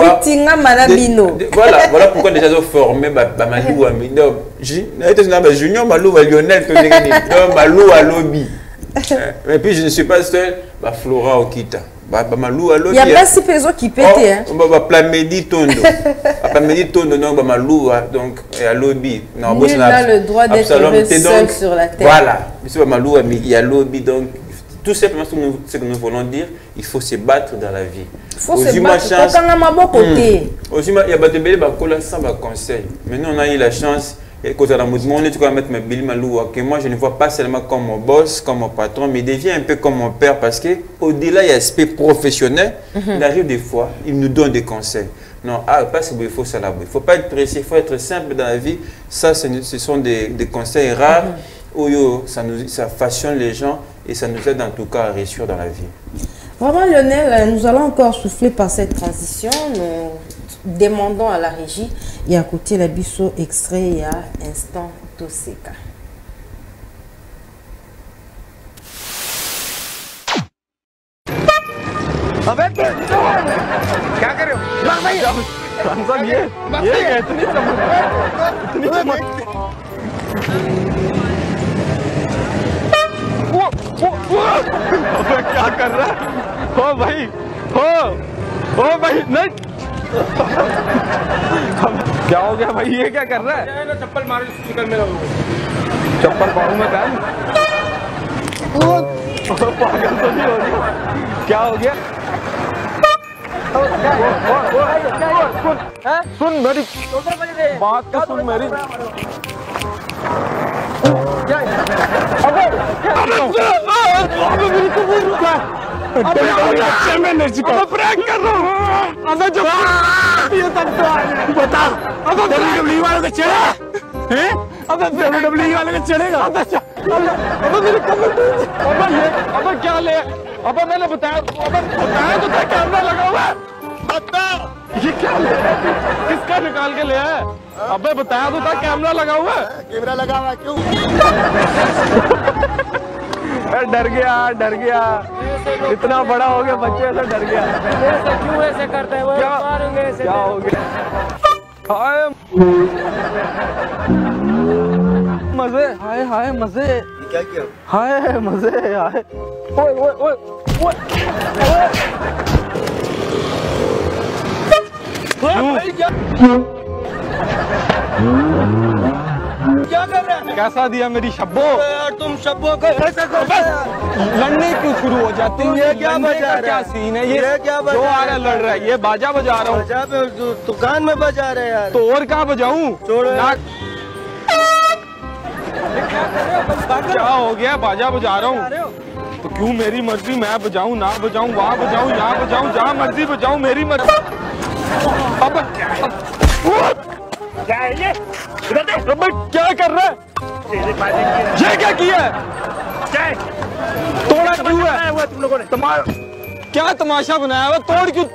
voilà, voilà pourquoi déjà ils ont formé Malou à Junior Malou à Lionel, Malou à Lobby. Et puis je ne suis pas seul, Flora Okita. Il n'y a pas si personne qui pète. On va Plamedi Tondo. Plamedi Tondo, non, Malou, donc, et à Lobby. Nul n'a le droit d'être seul sur la terre. Voilà. Malou, il y a Lobby, donc, tout simplement ce que nous voulons dire, il faut se battre dans la vie. Il faut se battre. Il y a des conseils. Maintenant, on a eu la chance. Et quand on a dit que Billy Malou, que moi je ne vois pas seulement comme mon boss, comme mon patron, mais il devient un peu comme mon père parce qu'au-delà de l'aspect professionnel, mm-hmm. il arrive des fois, il nous donne des conseils. Non, ah, parce qu'il faut ça là-bas. Il ne faut pas être pressé, il faut être simple dans la vie. Ça, ce sont des, des conseils rares mm-hmm. où yo, ça, nous, ça façonne les gens et ça nous aide en tout cas à réussir dans la vie. Vraiment, Lionel, nous allons encore souffler par cette transition. Nous... demandons à la régie. Et à côté, la bisso extrait, il y a Instant Toseka. अबे क्या कर रहे हो? भाई साहब ये ये इतनी इतनी वो वो वो अबे क्या कर रहा है? हो भाई हो हो भाई नहीं क्या हो गया भाई? ये क्या कर रहा है? ना चप्पल मारे निकल मेरा चप्पल मारू मैं पहन पागल तो नहीं हो गया? क्या हो गया? सुन मेरी बात तो सुन मेरी मैं नहीं सिखा प्रैंक कर रहा हूँ। अबे जो ये तब तो बता अब डब्ल्यू डब्ल्यू वालों का चढ़ा है? अब डब्ल्यू डब्ल्यू वालों का चढ़ेगा? अब मेरे कमर अब ये अब क्या ले? अब मैंने बताया अब बताया तो था कैमरा लगा हुआ है। बता ये क्या ले? किसका निकाल के ले आया? अबे बताया तो था कैमरा लगा हुआ है। कैमरा लगा हुआ क्यों? डर गया डर गया इतना बड़ा हो गया बच्चे ऐसा डर गया। ऐसे क्यों ऐसे करते हैं? क्या मारूंगे ऐसे? क्या हो गया? हाय मजे हाय हाय मजे क्या किया? हाय मजे हाय ओए ओए ओए ओए क्या कर रहा है? कैसा दिया मेरी शब्बो? यार तुम शब्बो को ऐसा कर लड़ने क्यों शुरू हो जाते हो? ये क्या बजा क्या सीन है? ये क्या जो आ रहा लड़ रहा है? ये बाजा बजा रहा हूँ। दुकान में बजा रहे यार। तो और कहाँ बजाऊं? क्या हो गया? बाजा बजा रहा हूँ तो क्यों? मेरी मर्जी, मैं बजाऊं ना बजाऊं, वहाँ बजाऊं यहाँ बजाऊं, जहाँ मर्जी बजाऊं, मेरी मर्जी। अब क्या है ये? अब क्या कर रहा है? ये क्या किया है? क्या है? तोड़ा क्यों है? हुआ तुम लोगों ने तमाशा क्या तमाशा बनाया हुआ? तोड़ क्यों?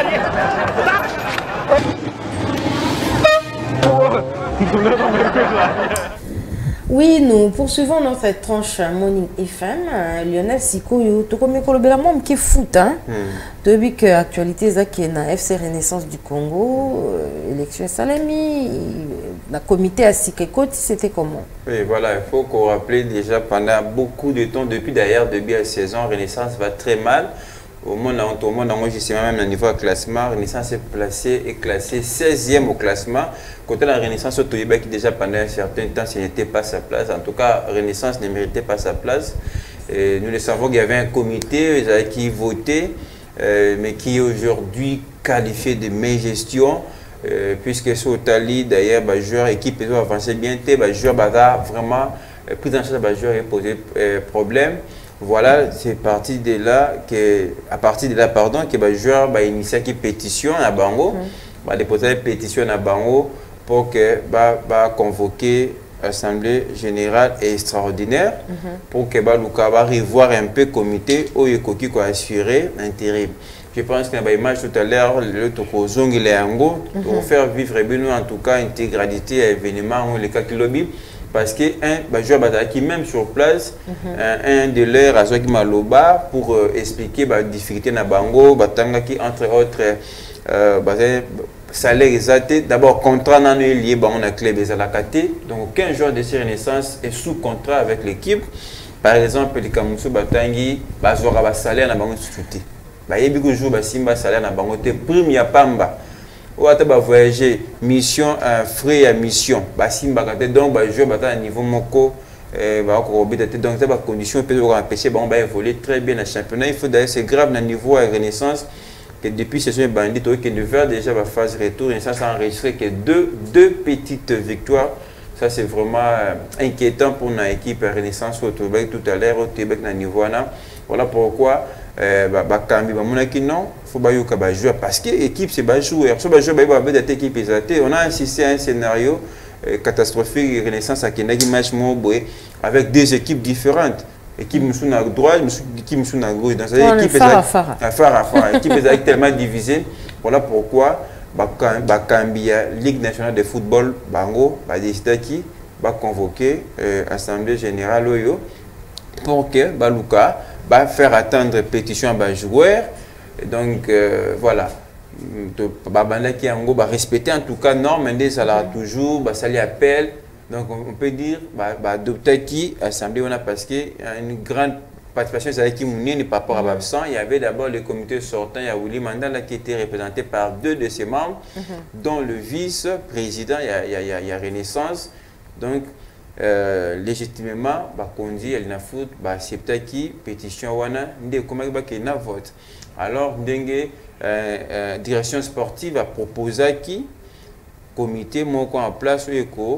Oui, nous poursuivons dans cette tranche Morning F M. Lionel Sikoyo, tout comme le monde qui est foot, hein. Depuis que l'actualité est na F C Renaissance du Congo, élection Salami, le comité à Sikekot, c'était comment? Oui, voilà, il faut qu'on rappelle déjà pendant beaucoup de temps, depuis d'ailleurs, depuis la saison, Renaissance va très mal. Au monde, au monde, justement, même au niveau du classement, Renaissance est placé et classé seizième au classement. Côté la Renaissance, au Toyeba, qui déjà pendant un certain temps, ce n'était pas sa place. En tout cas, Renaissance ne méritait pas sa place. Et nous le savons qu'il y avait un comité qui votait, euh, mais qui est aujourd'hui qualifié de meilleure gestion. Euh, puisque sur Tali, d'ailleurs, bah, joueur équipe ils ont avancé bien, bah, joueur bah, vraiment euh, pris en charge, bah, joueur a posé euh, problème. Voilà, c'est parti de là que, à partir de là, pardon, que bah, joueur bah, initié qui pétition à Bango, mm. bah, déposer une pétition à Bango pour que bah, bah, convoquer assemblée générale et extraordinaire mm -hmm. pour que bah, Luka va revoir un peu le comité où il faut assurer l'intérim. Je pense qu'il y a une image tout à l'heure, le Tokozong il est en go, pour faire vivre en tout cas intégralité à l'événement ou les cas qui lobby. Parce que un bah, joueur qui même sur place, mm -hmm. un, un de leurs à qui maloba pour euh, expliquer bah, difficulté na bango, batanga qui entre autres euh, bah, salaire exalté. D'abord contrat non lié bah, on a club des alakaté. Donc quinze joueurs de ces Renaissance est sous contrat avec l'équipe. Par exemple les Kamusu batangi bah zora ba salaire na bango sous-tuté. Bah yebi ko jour ba simba salaire na bango te prime ya pamba. Ou à voyager mission euh, frais à mission bah simba donc bah jouer bah à niveau moko euh, bah donc ça bah condition peut empêcher bah on va évoluer très bien dans championnat. Il faut d'ailleurs c'est grave dans niveau à Renaissance que depuis ce saison bandit qui ne veut déjà la phase retour et ça ça enregistré que deux deux petites victoires. Ça c'est vraiment euh, inquiétant pour notre équipe Renaissance au Québec tout à l'heure au Québec dans niveau là. Voilà pourquoi euh, bah bah kambi bah mon qui non faut bah yoka bah jouer parce que l'équipe c'est bah joueur so bah jouer bah bah d'être équipe exaltée. On a assisté à un scénario euh, catastrophique Renaissance à Kenagi match Moboué avec deux équipes différentes. Équipe Moussou à droite, équipe Moussou à gauche. Dans cette équipe Farah Farah. Farah Farah. Équipe est tellement divisée. Voilà pourquoi bakambi ya Ligue nationale de football bango ba décidaki ba convoquer euh, assemblée générale oyo pour que baluka ba faire attendre pétition ba joueurs. Et donc euh, voilà, babanda qui yango ba respecter en tout cas norme ndé ça là toujours ba sali appel. Donc on peut dire bah bah adopter qui assemblée on a parce que une grande participation c'est qui mouni par rapport à absent. Il y avait d'abord le comité sortant, il y a Willy Mandela qui était représenté par deux de ses membres, mm -hmm. dont le vice-président, il y a, il y a, il y a Renaissance. Donc euh, légitimement bah conduit elle n'a foot bah c'est peut-être qui pétition wana ndé comment bah qui n'a vote. Alors dengue euh, euh, direction sportive a proposé qui comité moko en place où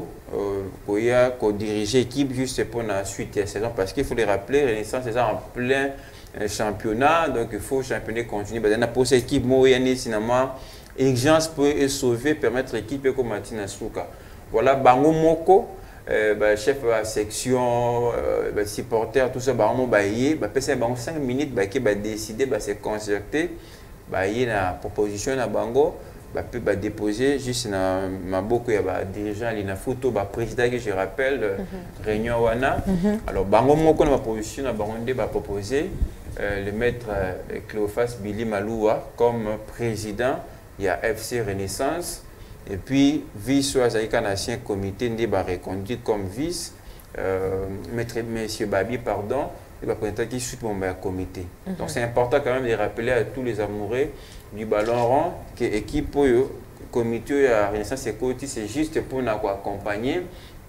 il y a diriger l'équipe juste pour la suite de la saison parce qu'il faut les rappeler Renaissance est en plein championnat donc il faut championnat continuer pour cette équipe moi il y a nécessairement exigence pour sauver permettre l'équipe comme Martina Souka voilà bango moko euh, bah, chef de la section euh, bah, supporter tout ça bango ba yé ba pesa bango cinq minutes ba qui ba décider ba se concerter ba yé na proposition na bango bah peut bah déposer juste na maboko ya ba dirigeant li na photo ba président que je rappelle mm -hmm. réunion wana mm -hmm. alors bango moko na proposition na bango ndé ba proposer euh, le maître euh, Cléophas Billy Maloua comme président il y a F C Renaissance et puis vice Azaïka ancien comité ndé ba reconduit comme vice euh, maître monsieur Babi pardon et va présenter qui suite mon comité. Mm -hmm. Donc c'est important quand même de rappeler à tous les amoureux du ballon rond que l'équipe le comité à Renaissance Écoute c'est juste pour nous accompagner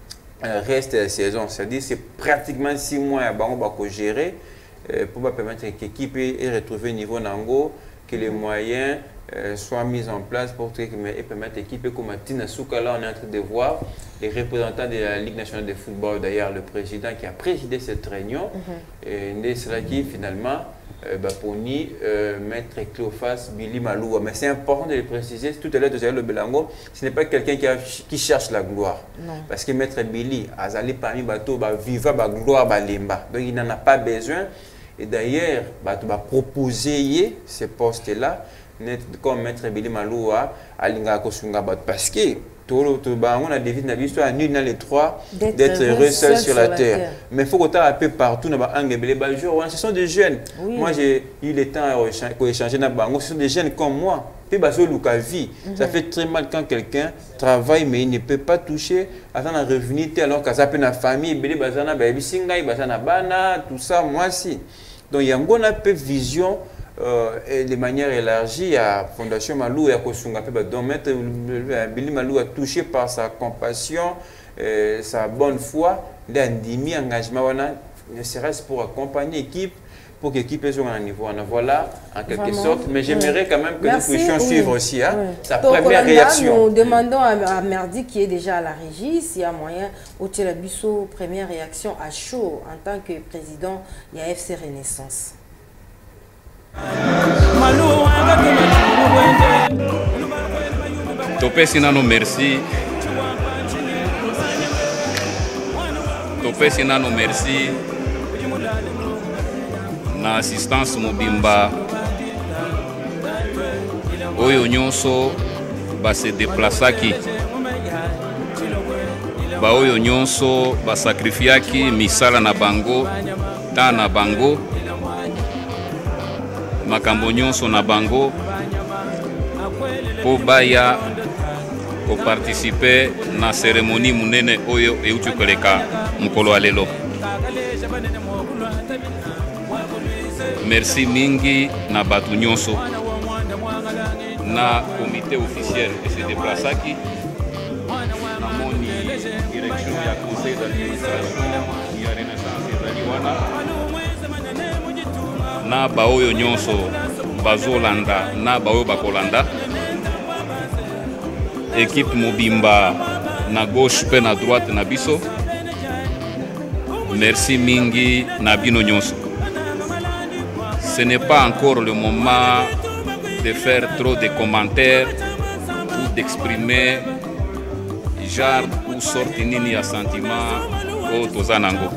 le reste de la saison. C'est-à-dire c'est pratiquement six mois à ballon pour gérer pour permettre que l'équipe ait retrouvé niveau nango que les moyens euh, soient mis en place pour permettre l'équipe comme Tina Souka là on est en train de voir les représentants de la Ligue nationale de football, d'ailleurs le président qui a présidé cette réunion, mm-hmm. et c'est là qui finalement euh, bah, pour ni euh, maître Cléophas Billy Maloua. Mais c'est important de le préciser, tout à l'heure de le Belango, ce n'est pas quelqu'un qui, qui cherche la gloire. Non. Parce que maître Billy a allé parmi bateau, bah, viva bah, gloire, bah, lemba. Donc il n'en a pas besoin. Et d'ailleurs, bah, tu vas proposer ce poste-là, comme maître Billy Maloua, à Linga Kosunga, parce que on a des vies dans nul dans les trois d'être heureux seul sur la terre. Mais il faut qu'on tape un peu partout dans les jours. Ce sont des jeunes. Oui. Moi, j'ai eu le temps d'échanger dans Bango. Ce sont des jeunes comme moi. Puis, bah, vie. Ça fait très mal quand quelqu'un travaille, mais il ne peut pas toucher à son revenu alors qu'il a une famille, tout ça, moi aussi. Donc, il y a une peu de vision. Euh, et de manière élargie à Fondation Malou et à Kosunga. Donc, maître Billy Malou a touché par sa compassion, euh, sa bonne foi, il a mis engagement, ne serait-ce pour accompagner l'équipe, pour que l'équipe soit à un niveau. Voilà, en quelque Vraiment. sorte. Mais j'aimerais quand même que Merci, nous puissions oui. suivre aussi hein, oui. sa Donc, première réaction. Nous demandons à, à Merdi, qui est déjà à la régie, s'il y a moyen, au Tchelabisso, première réaction à chaud en tant que président de la F C Renaissance. Topesi nano merci. Topesi nano merci. Na assistance mobimba. Oyo nyonso ba se déplaçaki. Ba oyo nyonso ba sacrifiaki misala na bango, ta na bango. Makambo nyonso na bango po baya ko participer na cérémonie munene oyo euti koleka mukolo alelo. Merci mingi na batu nyonso na comité officiel et se déplaçaki na moni direction ya conseil d'administration ya Renaissance ezali wana na baoyo nyonso bazolanda na baoyo bakolanda équipe mobimba na gauche pe na droite na biso merci mingi na bino nyonso. Ce n'est pas encore le moment de faire trop de commentaires ou d'exprimer genre ou sorti nini ya sentiment au tozanango.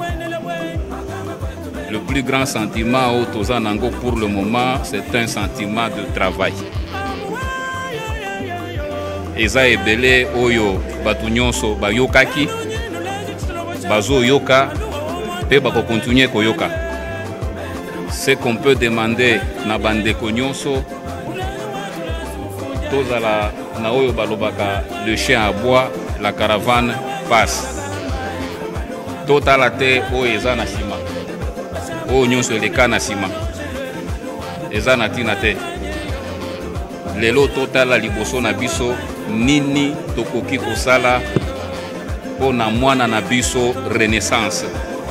Le plus grand sentiment au Tozanango pour le moment, c'est un sentiment de travail. eza ebele oyo batu nyonso bayokaki bazo yoka pe bako continuer koyoka. Ce qu'on peut demander na bandeko nyonso tozala na oyo balobaka le chien à bois, la caravane passe. Totala te oyo eza na sima oyo nyonso eleka na sima eza na tina te. Lelo totala liboso na biso nini tokoki kosala pona mwana na biso renaissance.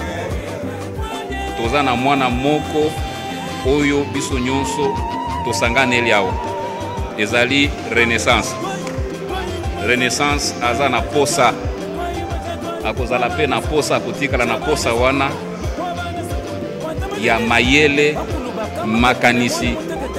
Toza na mwana moko oyo biso nyonso tosanganeli awa ezali renaissance. Renaissance aza na posa akozala pe na posa kotikala na posa wana ya mayele makanisi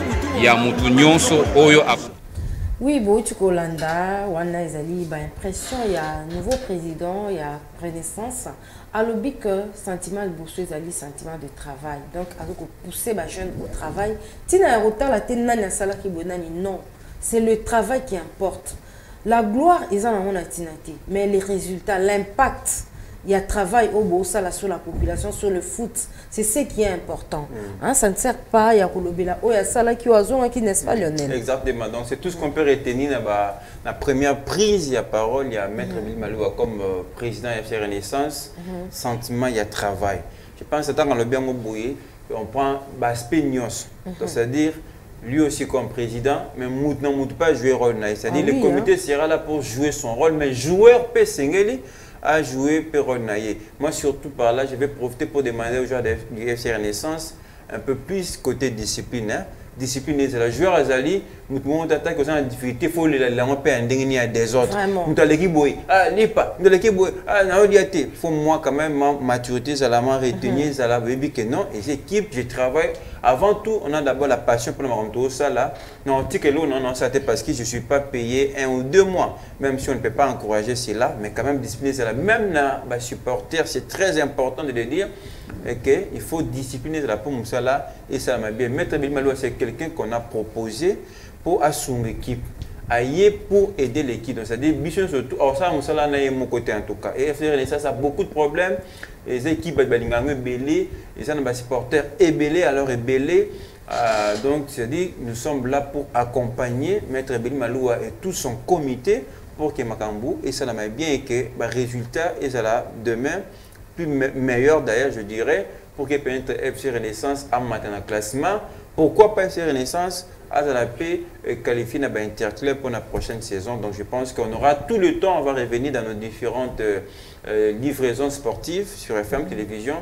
ya mutu nyonso oyo. Oui, Bouti Kolanda, wana ezali ba impression ya nouveau président, ya Renaissance. Alobi que sentiment de bourse ezali sentiment de travail. Donc, avec pousser ba jeune au travail. Tina ya rota la tena na sala ki bonani non. C'est le travail qui importe. La gloire est dans mon activité, mais les résultats, l'impact, il y a travail au beau ça sur la population, sur le foot, c'est ce qui est important. Mm. Hein, ça ne sert pas, il y a Kolobela, oh il y a ça là qui oiseau qui n'est pas Lionel. Exactement. Donc c'est tout ce qu'on peut retenir dans la première prise, il y a parole, il y a Maître Bill Maloua comme euh, président de la Renaissance, mm-hmm. Sentiment, il y a travail. Je pense que dans le bien au bouillé, on prend l'aspect nios, mm-hmm. c'est-à-dire lui aussi comme président, mais Mout ne Mout pas jouer rôle. C'est-à-dire ah, le oui, comité hein? sera là pour jouer son rôle, mais joueur peut s'engager à jouer peut rôle. Moi surtout par là, je vais profiter pour demander aux joueurs du F C Renaissance un peu plus côté discipline. Hein? Discipline, c'est la joueur Azali, nous pouvons attaquer aux difficultés, il faut les langues indégner à des autres. Nous avons l'équipe boy, ah l'épa, nous l'équipe boy, ah non il faut moi quand même ma maturité, ça la m'a retenir, ça la baby que non. Et l'équipe, je travaille. Avant tout, on a d'abord la passion pour le marron ça là. Non, on dit que l'eau non non ça c'est parce que je ne suis pas payé un ou deux mois, même si on ne peut pas encourager cela, mais quand même discipliner c'est là. Même la supporter, c'est très important de le dire. Okay, il faut discipliner la pour Moussala et ça m'a bien. Maître Bill Maloua, c'est quelqu'un qu'on a proposé pour assumer l'équipe, ailler pour aider l'équipe. Donc, c'est-à-dire, Bichon surtout, alors ça, Moussala n'a pas mon côté en tout cas. Et F C Renaissance, ça a beaucoup de problèmes. Les équipes, elles sont belées, les gens des supporters ébélés, alors ébélés. Euh, donc, c'est-à-dire, nous sommes là pour accompagner Maître Bill Maloua et tout son comité pour que Makambou, et ça m'a bien et que le résultat, et ça là, demain, plus me meilleur d'ailleurs je dirais pour que peut-être F C Renaissance a matin un classement. Pourquoi pas F C Renaissance à la paix qualifié dans l'interclub pour la prochaine saison. Donc je pense qu'on aura tout le temps, on va revenir dans nos différentes euh, livraisons sportives sur F M Télévision.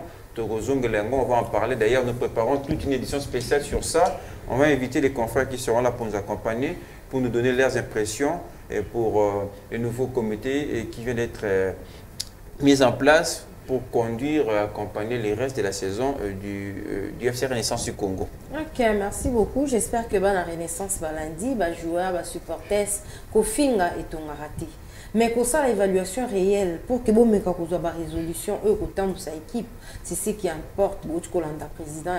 On va en parler. D'ailleurs, nous préparons toute une édition spéciale sur ça. On va inviter les confrères qui seront là pour nous accompagner, pour nous donner leurs impressions et pour euh, le nouveau comité et qui vient d'être euh, mis en place pour conduire, accompagner les restes de la saison euh, du, euh, du F C Renaissance du Congo. Ok, merci beaucoup. J'espère que bah, la Renaissance va lundi, bah, joueurs, bah, supporters, Kofinga et ton raté. Mais pour ça, l'évaluation réelle, pour que vous ayez une résolution, eux, autant de sa équipe, c'est ce qui importe. Vous avez un président,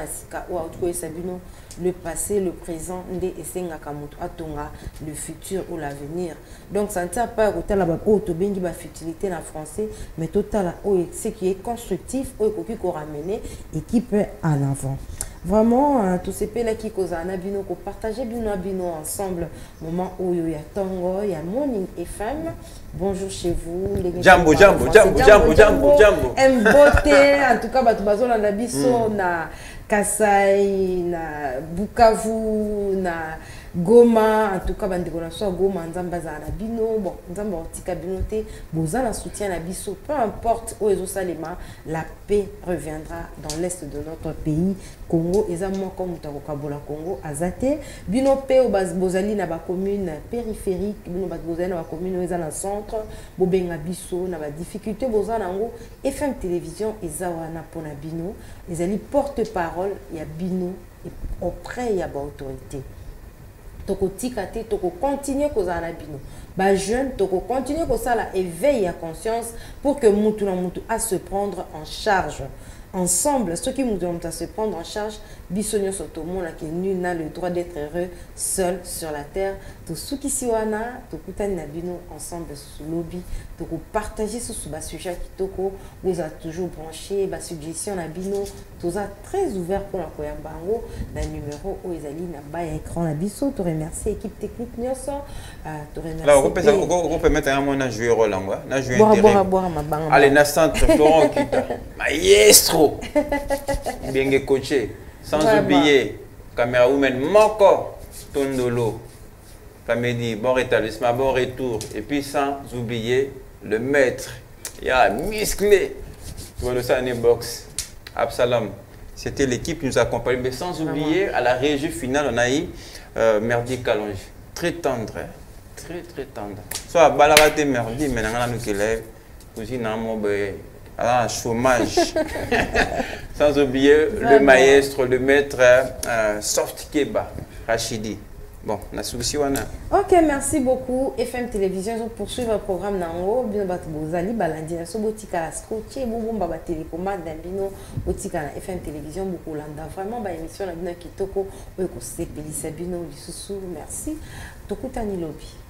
le passé, le présent, le futur ou l'avenir. Donc, ça ne sert pas à la futilité en français, mais total, ce qui est constructif, qui peut ramener et qui peut en avant. Vraiment, tous ces pays qui causent un abino, qu'on partage bino abino ensemble, moment où il y a Tango, il y a Morning F M. Bonjour chez vous. Les Jambo, jambo, jambo, jambo, jambo, jambo. M beauté, en tout cas, tu vas na biso na Kasai, na Bukavu, na Goma, en tout cas, bande konaswa Goma, nzamba za na bino, bon, nzamba otika binoté, boza na soutien na biso, peu importe où ezo salema, la paix reviendra dans l'est de notre pays. Congo, ezamo comme Takokabola Congo, Azate, bino pe au bozali na ba commune périphérique, bino bozali na ba commune eza na centre, bobenga biso na ba difficulté boza nango, F M Télévision ezawa na pona bino, ezali porte-parole ya bino auprès ya ba autorité. Toko tikate, toko continuer koza na bino. Ba jeune, toko continuer koza la éveil à conscience pour que mutu na mutu à se prendre en charge. ensemble. Ceux qui nous demandent à se prendre en charge, Bissonio Sotomon, qui nul n'a le droit d'être heureux seul sur la terre. Tout ceux qui s'y wana, tout kutani nabino ensemble sous lobby, tout partager ce sujet qui toko, vous a toujours branché, ba suggestion nabino, tout ça très ouvert pour la Koyambango, dans le numéro où ils allaient na bas écran na biso, tu remercie l'équipe technique Nyoso, tu remercie. Là, on peut mettre un mot na jouer rôle en na jouer boire boire boire ma bang. Allez, na centre Florent Kita, maestro, bien coaché, sans oublier caméra woman Moko Tondolo. Camédie, bon rétablissement, bon retour. Et puis sans oublier le maître. Il y a musclé. Tu vois le ça en box. Absalom. C'était l'équipe qui nous accompagne. Mais sans oublier, à la régie finale, on a eu euh, Merdi Kalonge. Très tendre. Hein? Très, très tendre. Soit Balarate Merdi, mais on a nous qui lève. Aussi, on a un chômage. Sans oublier le maestro, le maître euh, Soft Keba, Rachidi. Bon, on a souci. Ok, merci beaucoup. F M Télévision, on poursuit le programme Nango. Bien battu Bozali, Balandi, na Sobotika, la Scotché, Boubou, Baba Télécommande, Dambino, Botika, na F M Télévision, beaucoup Landa. Vraiment, bah, émission, la Bino Kitoko, Oko Sepeli, Sabino, Lissousou, merci. Tokutani Lobby.